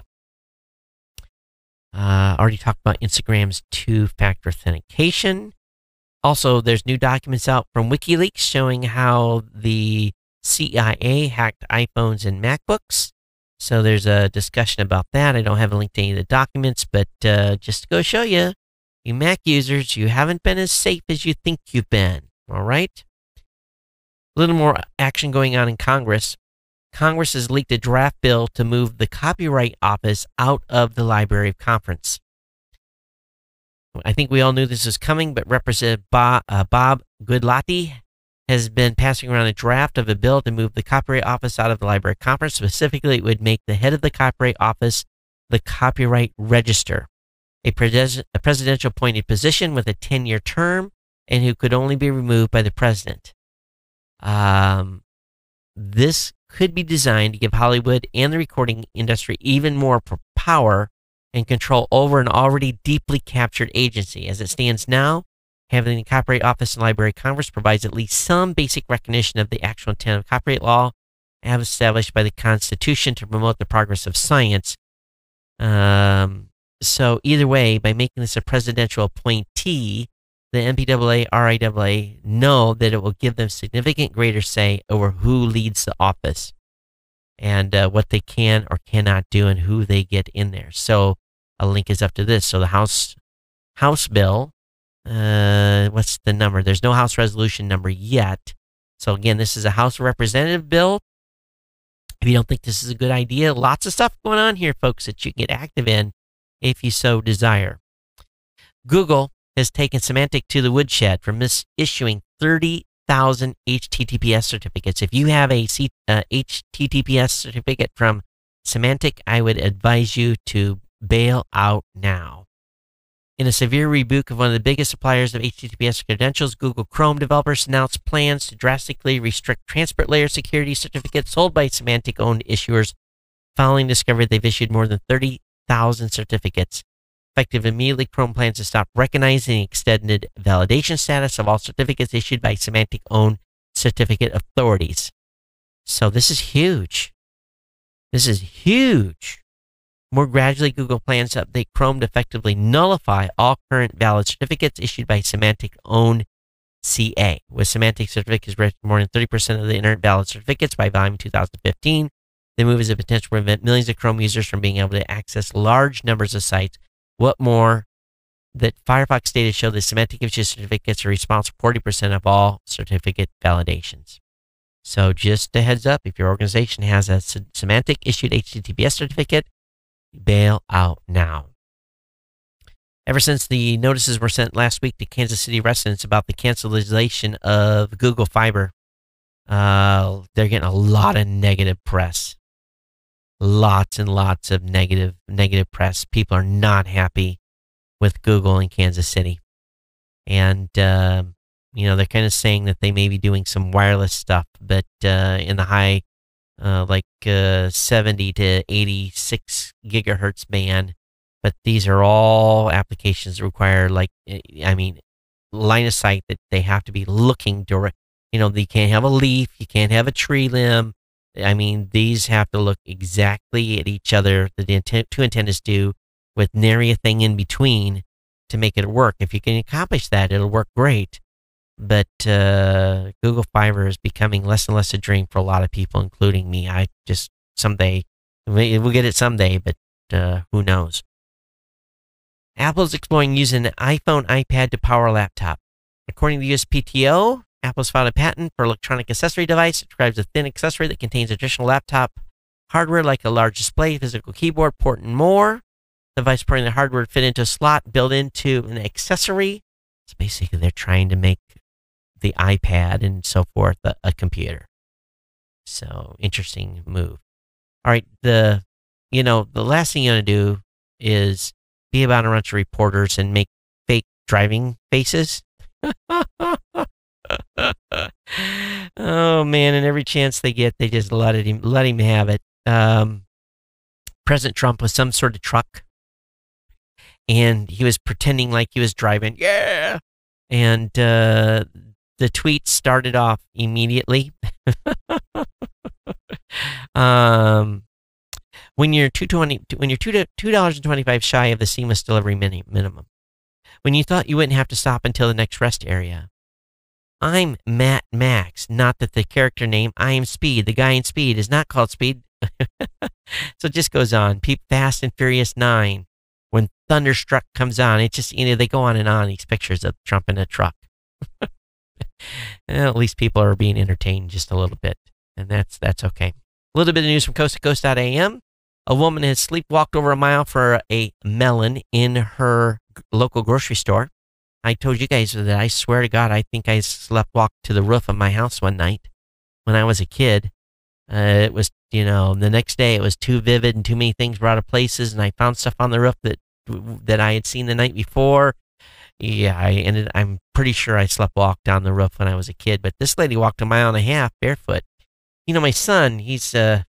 Uh, already talked about Instagram's two-factor authentication. Also, there's new documents out from WikiLeaks showing how the C I A hacked iPhones and MacBooks. So there's a discussion about that. I don't have a link to any of the documents, but uh, just to go show you, you Mac users, you haven't been as safe as you think you've been. All right? A little more action going on in Congress. Congress has leaked a draft bill to move the Copyright Office out of the Library of Conference. I think we all knew this was coming, but Representative Bob, uh, Bob Goodlatte has been passing around a draft of a bill to move the Copyright Office out of the Library of Conference. Specifically, it would make the head of the Copyright Office the Copyright Register, a, pres- a presidential appointed position with a ten-year term and who could only be removed by the president. Um, this could be designed to give Hollywood and the recording industry even more power and control over an already deeply captured agency. As it stands now, having the Copyright Office and Library of Congress provides at least some basic recognition of the actual intent of copyright law as established by the Constitution to promote the progress of science. Um, so either way, by making this a presidential appointee, the M P A A, R I A A know that it will give them significant greater say over who leads the office and uh, what they can or cannot do and who they get in there. So a link is up to this. So the House House bill, uh, what's the number? There's no House resolution number yet. So again, this is a House of Representative bill. If you don't think this is a good idea, lots of stuff going on here, folks, that you can get active in if you so desire. Google has taken Symantec to the woodshed for misissuing thirty thousand H T T P S certificates. If you have a C, uh, H T T P S certificate from Symantec, I would advise you to bail out now. In a severe rebuke of one of the biggest suppliers of H T T P S credentials, Google Chrome developers announced plans to drastically restrict transport layer security certificates sold by Symantec-owned issuers following discovery they've issued more than thirty thousand certificates. Effective immediately, Chrome plans to stop recognizing the extended validation status of all certificates issued by Symantec-owned certificate authorities. So this is huge. This is huge. More gradually, Google plans to update Chrome to effectively nullify all current valid certificates issued by Symantec-owned C A. With Symantec certificates registered more than thirty percent of the internet valid certificates by volume two thousand fifteen, the move is a potential to prevent millions of Chrome users from being able to access large numbers of sites. What more, that Firefox data show that Symantec issued certificates are responsible for forty percent of all certificate validations. So just a heads up, if your organization has a Symantec issued H T T P S certificate, bail out now. Ever since the notices were sent last week to Kansas City residents about the cancellation of Google Fiber, uh, they're getting a lot of negative press. Lots and lots of negative negative press. People are not happy with Google in Kansas City. And, uh, you know, they're kind of saying that they may be doing some wireless stuff, but uh, in the high, uh, like uh, seventy to eighty-six gigahertz band. But these are all applications that require, like, I mean, line of sight that they have to be looking direct. You know, you can't have a leaf, you can't have a tree limb. I mean, these have to look exactly at each other, the intent, two antennas do, with nary a thing in between to make it work. If you can accomplish that, it'll work great. But uh, Google Fiber is becoming less and less a dream for a lot of people, including me. I just, someday, we'll get it someday, but uh, who knows. Apple's exploring using an iPhone iPad to power a laptop. According to the U S P T O, Apple's filed a patent for electronic accessory device. It describes a thin accessory that contains additional laptop hardware like a large display, physical keyboard, port, and more. The device porting the hardware fit into a slot built into an accessory. So basically, they're trying to make the iPad and so forth a, a computer. So interesting move. All right, the you know the last thing you want to do is be about a bunch of reporters and make fake driving faces. Oh man, and every chance they get, they just let him let him have it. Um, President Trump was some sort of truck, and he was pretending like he was driving. Yeah, and uh, the tweet started off immediately. um, when you're two twenty, when you're two two dollars and twenty five shy of the seamless delivery mini, minimum, when you thought you wouldn't have to stop until the next rest area. I'm Matt Max, not that the character name, I am Speed. The guy in Speed is not called Speed. So it just goes on. Peep Fast and Furious nine. When Thunderstruck comes on, it just, you know, they go on and on, these pictures of Trump in a truck. Well, at least people are being entertained just a little bit, and that's that's okay. A little bit of news from coast to coast dot a m. A woman has sleepwalked over a mile for a melon in her local grocery store. I told you guys that I swear to God, I think I slept walked to the roof of my house one night when I was a kid. Uh, it was, you know, the next day it was too vivid and too many things were out of places, and I found stuff on the roof that that I had seen the night before. Yeah, I ended. I'm pretty sure I slept walked down the roof when I was a kid, but this lady walked a mile and a half barefoot. You know, my son, he's uh,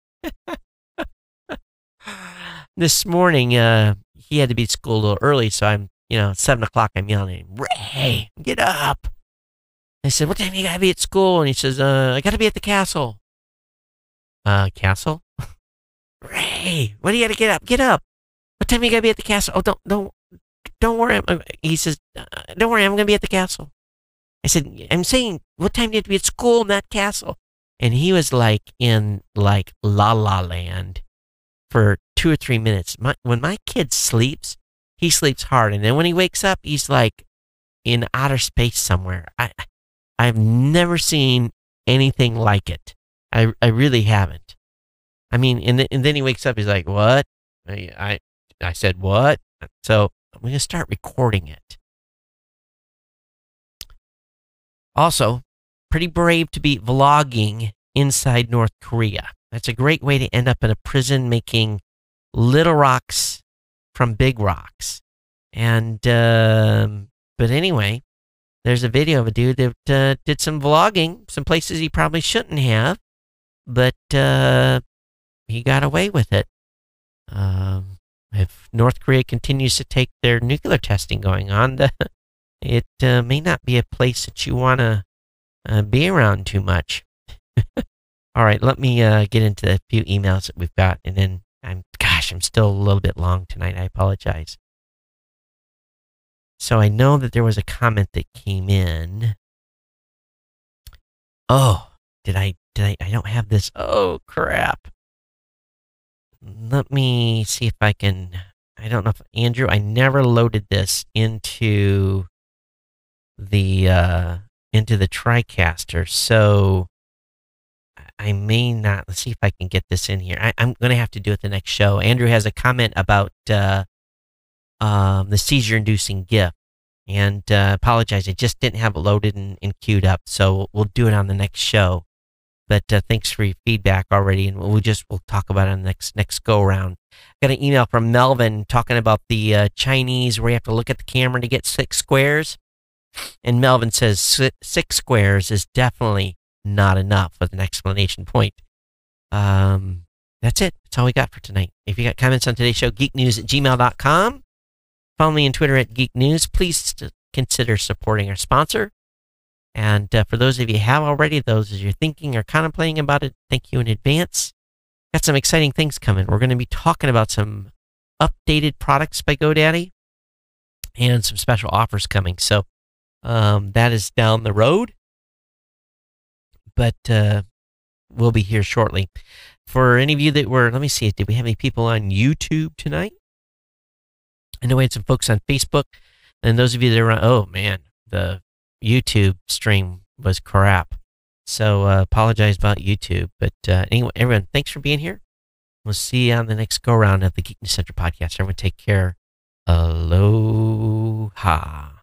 this morning uh, he had to be at school a little early, so I'm. You know, seven o'clock, I'm yelling at him, Ray, get up. I said, what time you got to be at school? And he says, uh, I got to be at the castle. Uh, castle? Ray, when do you got to get up? Get up. What time you got to be at the castle? Oh, don't, don't, don't worry. I'm, he says, uh, don't worry, I'm going to be at the castle. I said, I'm saying, what time do you have to be at school, not castle? And he was like in like La La Land for two or three minutes. My, when my kid sleeps, he sleeps hard, and then when he wakes up, he's like in outer space somewhere. I, I've never seen anything like it. I, I really haven't. I mean, and, th- and then he wakes up, he's like, what? I, I, I said, what? So I'm going to start recording it. Also, pretty brave to be vlogging inside North Korea. That's a great way to end up in a prison making little rocks from big rocks. And, um, but anyway, there's a video of a dude that uh, did some vlogging, some places he probably shouldn't have, but uh, he got away with it. Um, if North Korea continues to take their nuclear testing going on, the, it uh, may not be a place that you want to uh, be around too much. All right, let me uh, get into the few emails that we've got, and then I'm, gosh, I'm still a little bit long tonight. I apologize. So I know that there was a comment that came in. Oh, did I, did I, I don't have this. Oh, crap. Let me see if I can, I don't know if, Andrew, I never loaded this into the, uh, into the TriCaster, so I may not, let's see if I can get this in here. I, I'm going to have to do it the next show. Andrew has a comment about, uh, um, the seizure-inducing gift. And uh, apologize, I just didn't have it loaded and, and queued up, so we'll do it on the next show. But uh, thanks for your feedback already, and we'll just we'll talk about it on the next next go around. Got an email from Melvin talking about the uh, Chinese where you have to look at the camera to get six squares, and Melvin says six squares is definitely not enough with an exclamation point. Um, that's it. That's all we got for tonight. If you got comments on today's show, geek news at gmail dot com. Follow me on Twitter at Geek News. Please consider supporting our sponsor. And uh, for those of you who have already, those of you thinking or contemplating about it, thank you in advance. Got some exciting things coming. We're going to be talking about some updated products by GoDaddy and some special offers coming. So um, that is down the road. But uh, we'll be here shortly. For any of you that were, let me see, did we have any people on YouTube tonight? I know we had some folks on Facebook, and those of you that are on, oh man, the YouTube stream was crap. So uh, apologize about YouTube. But uh, anyway, everyone, thanks for being here. We'll see you on the next go round of the Geek News Central podcast. Everyone take care. Aloha.